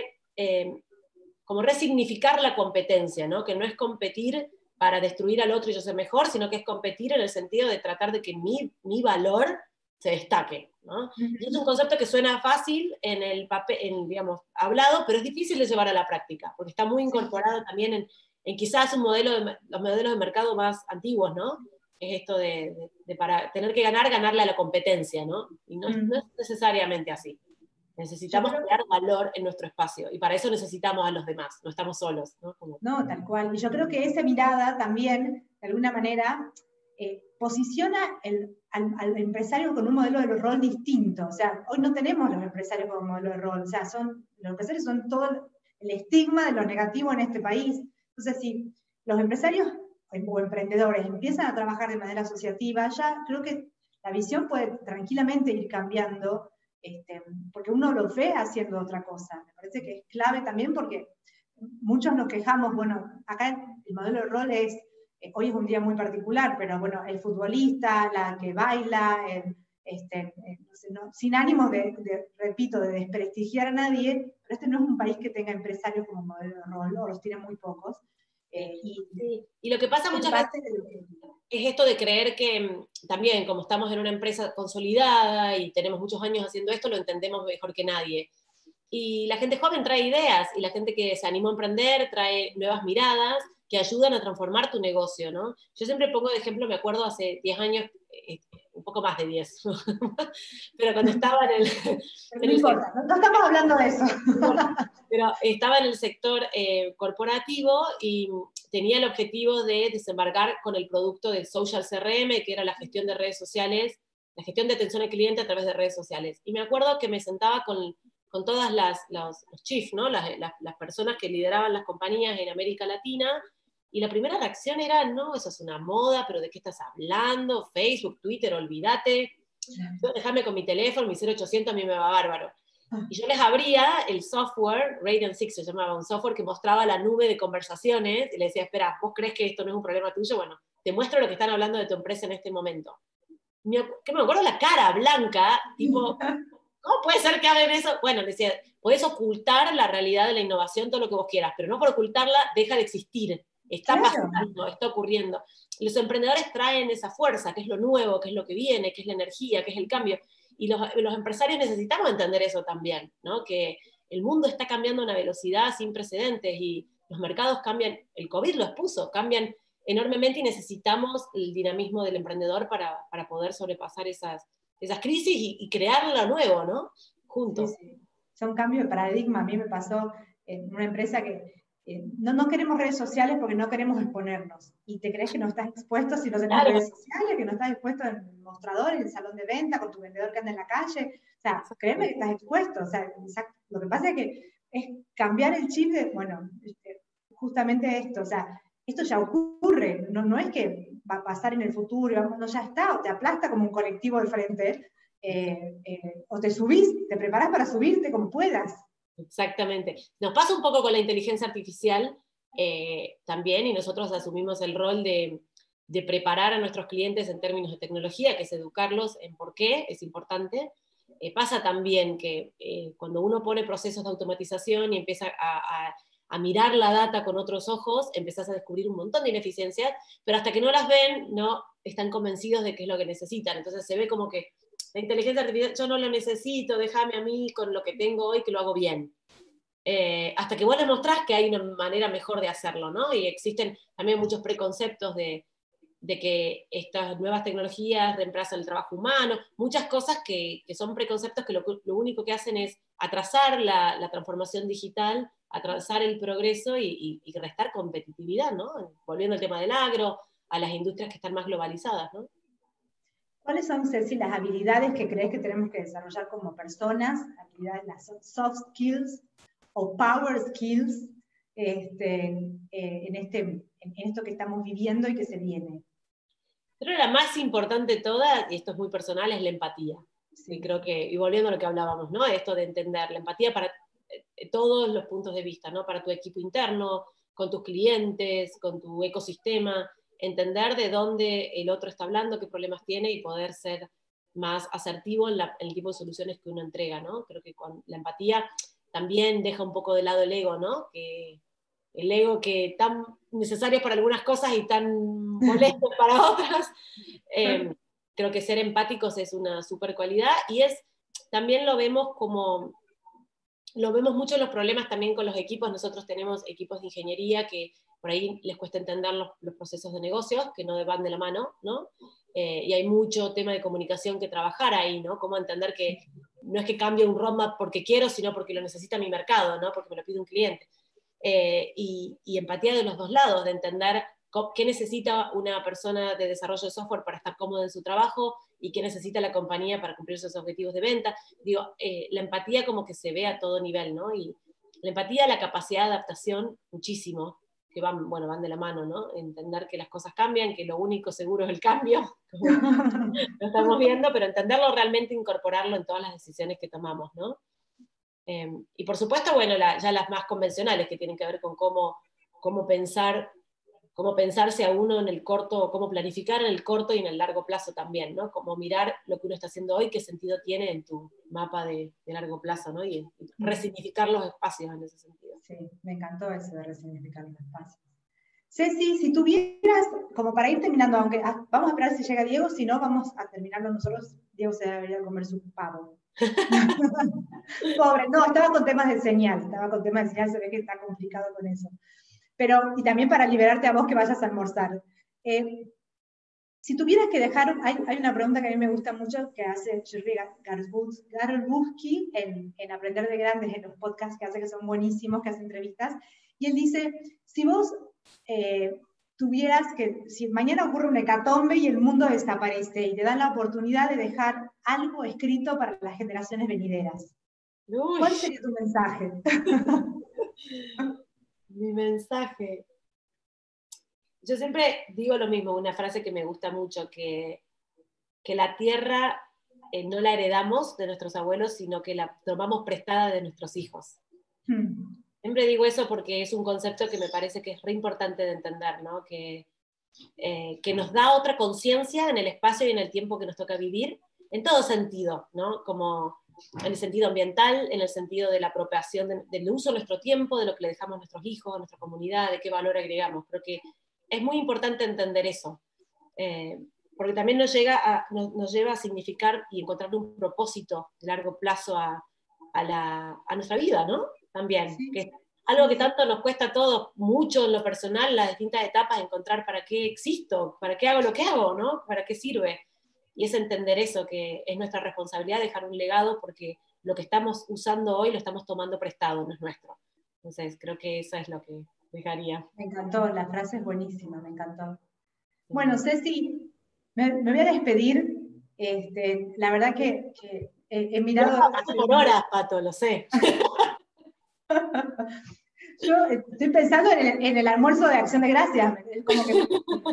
como resignificar la competencia, ¿no? Que no es competir para destruir al otro y yo ser mejor, sino que es competir en el sentido de tratar de que mi valor se destaque, ¿no? Y es un concepto que suena fácil en el papel, digamos, hablado, pero es difícil de llevar a la práctica, porque está muy incorporado también en quizás los modelos de mercado más antiguos, ¿no? Es esto de para tener que ganarle a la competencia, ¿no? Y no es necesariamente así. Necesitamos crear valor en nuestro espacio, y para eso necesitamos a los demás, no estamos solos, ¿no? No, tal cual. Y yo creo que esa mirada también, de alguna manera, posiciona al empresario con un modelo de rol distinto. O sea, hoy no tenemos los empresarios con un modelo de rol. O sea, los empresarios son todo el estigma de lo negativo en este país. Entonces, si los empresarios o emprendedores empiezan a trabajar de manera asociativa, ya creo que la visión puede tranquilamente ir cambiando, porque uno lo ve haciendo otra cosa. Me parece que es clave también porque muchos nos quejamos, bueno, acá el modelo de rol es, hoy es un día muy particular, pero bueno, el futbolista, la que baila, no sé, sin ánimos repito, de desprestigiar a nadie, pero este no es un país que tenga empresarios como modelo de rol, o los tiene muy pocos. Y lo que pasa muchas veces es esto de creer que también, como estamos en una empresa consolidada y tenemos muchos años haciendo esto, lo entendemos mejor que nadie. Y la gente joven trae ideas, y la gente que se animó a emprender trae nuevas miradas que ayudan a transformar tu negocio, ¿no? Yo siempre pongo de ejemplo, me acuerdo hace 10 años, un poco más de 10, pero cuando estaba en el... No importa, no estamos hablando de eso. Pero estaba en el sector corporativo y tenía el objetivo de desembarcar con el producto de Social CRM, que era la gestión de redes sociales, la gestión de atención al cliente a través de redes sociales. Y me acuerdo que me sentaba con todas los chiefs, ¿no? las personas que lideraban las compañías en América Latina, y la primera reacción era, no, eso es una moda, pero ¿de qué estás hablando? Facebook, Twitter, olvídate. Yo dejame con mi teléfono, mi 0800 a mí me va bárbaro. Y yo les abría el software, Radiant 6 se llamaba, un software que mostraba la nube de conversaciones, y les decía, espera, ¿vos crees que esto no es un problema tuyo? Bueno, te muestro lo que están hablando de tu empresa en este momento. Que me acuerdo la cara blanca, tipo, ¿cómo puede ser que hablen eso? Bueno, decía, podés ocultar la realidad de la innovación, todo lo que vos quieras, pero no por ocultarla deja de existir. Está pasando, está ocurriendo. Y los emprendedores traen esa fuerza, que es lo nuevo, que es lo que viene, que es la energía, que es el cambio. Y los empresarios necesitamos entender eso también, ¿no? Que el mundo está cambiando a una velocidad sin precedentes, y los mercados cambian, el COVID lo expuso, cambian enormemente, y necesitamos el dinamismo del emprendedor para poder sobrepasar esas crisis y crear lo nuevo, ¿no? Juntos. Sí, sí. Son cambios de paradigma. A mí me pasó en una empresa que no queremos redes sociales porque no queremos exponernos. Y te crees que no estás expuesto si no tenés redes sociales, que no estás expuesto en el mostrador, en el salón de venta, con tu vendedor que anda en la calle. O sea, créeme que estás expuesto. O sea, lo que pasa es que es cambiar el chip de, bueno, justamente esto. O sea, esto ya ocurre. No es que va a pasar en el futuro, no, ya está, o te aplasta como un colectivo de frente. O te subís, te preparás para subirte como puedas. Exactamente. Nos pasa un poco con la inteligencia artificial también, y nosotros asumimos el rol de preparar a nuestros clientes en términos de tecnología, que es educarlos en por qué es importante. pasa también que cuando uno pone procesos de automatización y empieza a mirar la data con otros ojos, empezás a descubrir un montón de ineficiencias, pero hasta que no las ven, no están convencidos de qué es lo que necesitan. Entonces se ve como que la inteligencia artificial, yo no lo necesito, déjame a mí con lo que tengo hoy que lo hago bien. Hasta que vos les mostrás que hay una manera mejor de hacerlo, ¿no? Y existen también muchos preconceptos de que estas nuevas tecnologías reemplazan el trabajo humano, muchas cosas que son preconceptos que lo único que hacen es atrasar la transformación digital, atrasar el progreso y restar competitividad, ¿no? Volviendo al tema del agro, a las industrias que están más globalizadas, ¿no? ¿Cuáles son, Ceci, las habilidades que crees que tenemos que desarrollar como personas, habilidades, las soft skills o power skills, en esto que estamos viviendo y que se viene? Creo que la más importante de todas, y esto es muy personal, es la empatía. Sí, creo que, y volviendo a lo que hablábamos, ¿no? Esto de entender la empatía para todos los puntos de vista, ¿no? Para tu equipo interno, con tus clientes, con tu ecosistema, entender de dónde el otro está hablando, qué problemas tiene y poder ser más asertivo en el tipo de soluciones que uno entrega, ¿no? Creo que con la empatía también deja un poco de lado el ego, ¿no? Que el ego que tan necesario para algunas cosas y tan molesto para otras. Creo que ser empáticos es una super cualidad y también lo vemos mucho en los problemas también con los equipos. Nosotros tenemos equipos de ingeniería que por ahí les cuesta entender los procesos de negocios, que no van de la mano, ¿no? Y hay mucho tema de comunicación que trabajar ahí, ¿no? Cómo entender que no es que cambie un roadmap porque quiero, sino porque lo necesita mi mercado, ¿no? Porque me lo pide un cliente. Y empatía de los dos lados, de entender qué necesita una persona de desarrollo de software para estar cómoda en su trabajo y qué necesita la compañía para cumplir sus objetivos de venta. Digo, la empatía como que se ve a todo nivel, ¿no? Y la empatía, la capacidad de adaptación, muchísimo, que van de la mano, ¿no? Entender que las cosas cambian, que lo único seguro es el cambio, como lo estamos viendo, pero entenderlo realmente, incorporarlo en todas las decisiones que tomamos, ¿no? Y por supuesto, bueno, ya las más convencionales que tienen que ver con cómo pensarse a uno en el corto, cómo planificar en el corto y en el largo plazo también, ¿no? Cómo mirar lo que uno está haciendo hoy, qué sentido tiene en tu mapa de largo plazo, ¿no? Y resignificar los espacios en ese sentido. Sí, me encantó eso de resignificar los espacios. Ceci, si tuvieras, como para ir terminando, aunque vamos a esperar si llega Diego, si no, vamos a terminarlo nosotros. Diego se debería comer su pavo. Pobre, no, estaba con temas de señal, se ve que está complicado con eso. Pero, y también para liberarte a vos que vayas a almorzar. Si tuvieras que dejar, hay una pregunta que a mí me gusta mucho que hace Jerry Garlbusky en Aprender de Grandes, en los podcasts que hace, que son buenísimos, que hace entrevistas, y él dice, si vos si mañana ocurre un hecatombe y el mundo desaparece y te dan la oportunidad de dejar algo escrito para las generaciones venideras, Uy. ¿Cuál sería tu mensaje? Mi mensaje. Yo siempre digo lo mismo, una frase que me gusta mucho, que la tierra no la heredamos de nuestros abuelos, sino que la tomamos prestada de nuestros hijos. Siempre digo eso porque es un concepto que me parece que es re importante de entender, ¿no? Que nos da otra conciencia en el espacio y en el tiempo que nos toca vivir, en todo sentido, ¿no? Como en el sentido ambiental, en el sentido de la apropiación del uso de nuestro tiempo, de lo que le dejamos a nuestros hijos, a nuestra comunidad, de qué valor agregamos. Creo que es muy importante entender eso, porque también nos lleva a significar y encontrar un propósito de largo plazo a nuestra vida, ¿no? También, sí. Que es algo que tanto nos cuesta a todos, mucho en lo personal, las distintas etapas, encontrar para qué existo, para qué hago lo que hago, ¿no? Para qué sirve. Y es entender eso, que es nuestra responsabilidad dejar un legado, porque lo que estamos usando hoy lo estamos tomando prestado, no es nuestro. Entonces, creo que eso es lo que dejaría. Me encantó, la frase es buenísima, me encantó. Bueno, Ceci, me voy a despedir. La verdad que he mirado... Por horas, Pato, lo sé. Yo estoy pensando en el almuerzo de Acción de Gracias. Como que...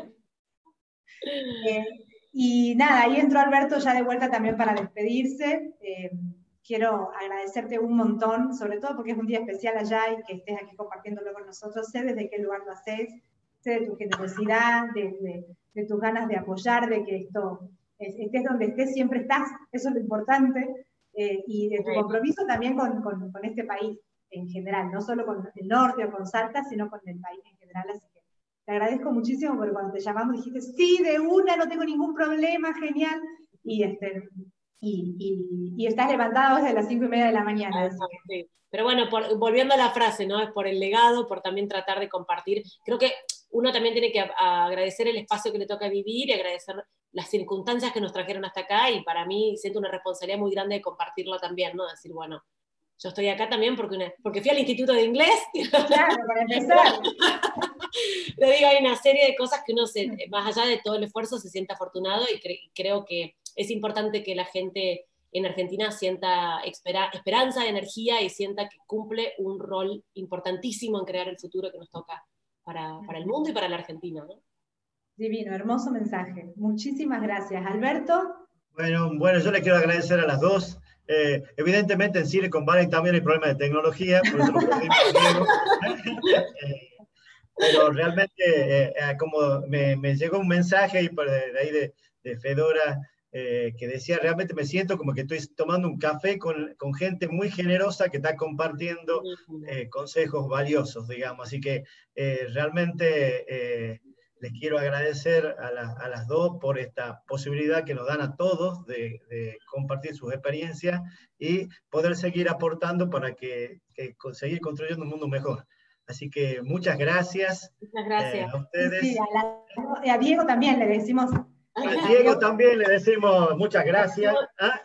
y nada, ahí entró Alberto ya de vuelta también para despedirse. Quiero agradecerte un montón, sobre todo porque es un día especial allá y que estés aquí compartiéndolo con nosotros. Sé desde qué lugar lo haces, sé de tu generosidad, de tus ganas de apoyar, de que estés donde estés, siempre estás, eso es lo importante. y de tu compromiso también con este país en general, no solo con el norte o con Salta, sino con el país en general. Así que te agradezco muchísimo porque cuando te llamamos dijiste, sí, de una, no tengo ningún problema, genial. Y estás levantado desde las 5:30 de la mañana. Así que... Sí. Pero bueno, volviendo a la frase, ¿no? Es por el legado, por también tratar de compartir. Creo que uno también tiene que agradecer el espacio que le toca vivir y agradecer las circunstancias que nos trajeron hasta acá, y para mí siento una responsabilidad muy grande de compartirlo también, ¿no? Decir, bueno, yo estoy acá también porque fui al Instituto de Inglés. Claro, para empezar. Le digo, hay una serie de cosas que uno, más allá de todo el esfuerzo, se siente afortunado, y creo que es importante que la gente en Argentina sienta esperanza, energía, y sienta que cumple un rol importantísimo en crear el futuro que nos toca para el mundo y para la Argentina, ¿no? Divino, hermoso mensaje. Muchísimas gracias. Alberto. Bueno, yo le quiero agradecer a las dos. Evidentemente en Silicon Valley también hay problemas de tecnología, por eso lo pedimos a Diego. Pero realmente, como me llegó un mensaje ahí de ahí de Fedora, que decía, realmente me siento como que estoy tomando un café con gente muy generosa que está compartiendo consejos valiosos, digamos. Así que realmente les quiero agradecer a las dos por esta posibilidad que nos dan a todos de compartir sus experiencias y poder seguir aportando para seguir construyendo un mundo mejor. Así que muchas gracias. Muchas gracias. A ustedes. Sí, a Diego también le decimos. A Diego también le decimos muchas gracias.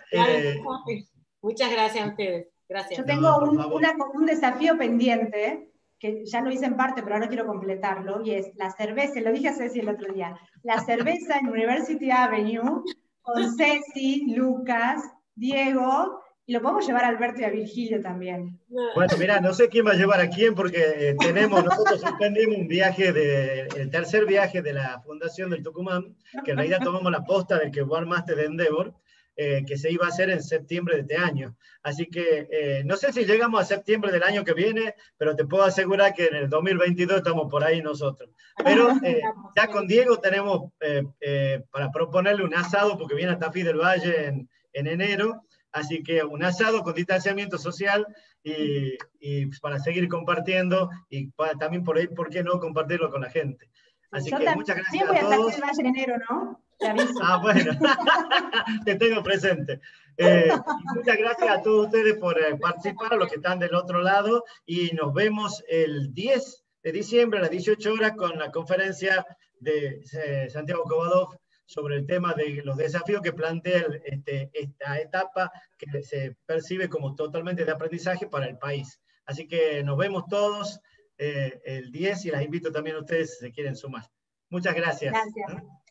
Muchas gracias a ustedes. Gracias. Yo tengo un desafío pendiente, que ya lo hice en parte, pero ahora quiero completarlo, y es la cerveza, lo dije a Ceci el otro día, la cerveza en University Avenue, con Ceci, Lucas, Diego, y lo podemos llevar a Alberto y a Virgilio también. Bueno, mira, no sé quién va a llevar a quién, porque nosotros suspendimos un viaje, el tercer viaje de la Fundación del Tucumán, que en realidad tomamos la posta del que vos armaste de Endeavor, que se iba a hacer en septiembre de este año. Así que no sé si llegamos a septiembre del año que viene, pero te puedo asegurar que en el 2022 estamos por ahí nosotros. Pero ya con Diego tenemos para proponerle un asado, porque viene a Tafí del Valle en enero. Así que un asado con distanciamiento social y para seguir compartiendo y también por ahí, ¿por qué no compartirlo con la gente? Así que muchas gracias a todos. Voy a estar en enero, ¿no? Te aviso. Bueno, te tengo presente. Muchas gracias a todos ustedes por participar, a los que están del otro lado, y nos vemos el 10 de diciembre a las 18 horas con la conferencia de Santiago Cobadov sobre el tema de los desafíos que plantea esta etapa que se percibe como totalmente de aprendizaje para el país. Así que nos vemos todos el 10 y las invito también a ustedes si se quieren sumar. Muchas gracias. Gracias.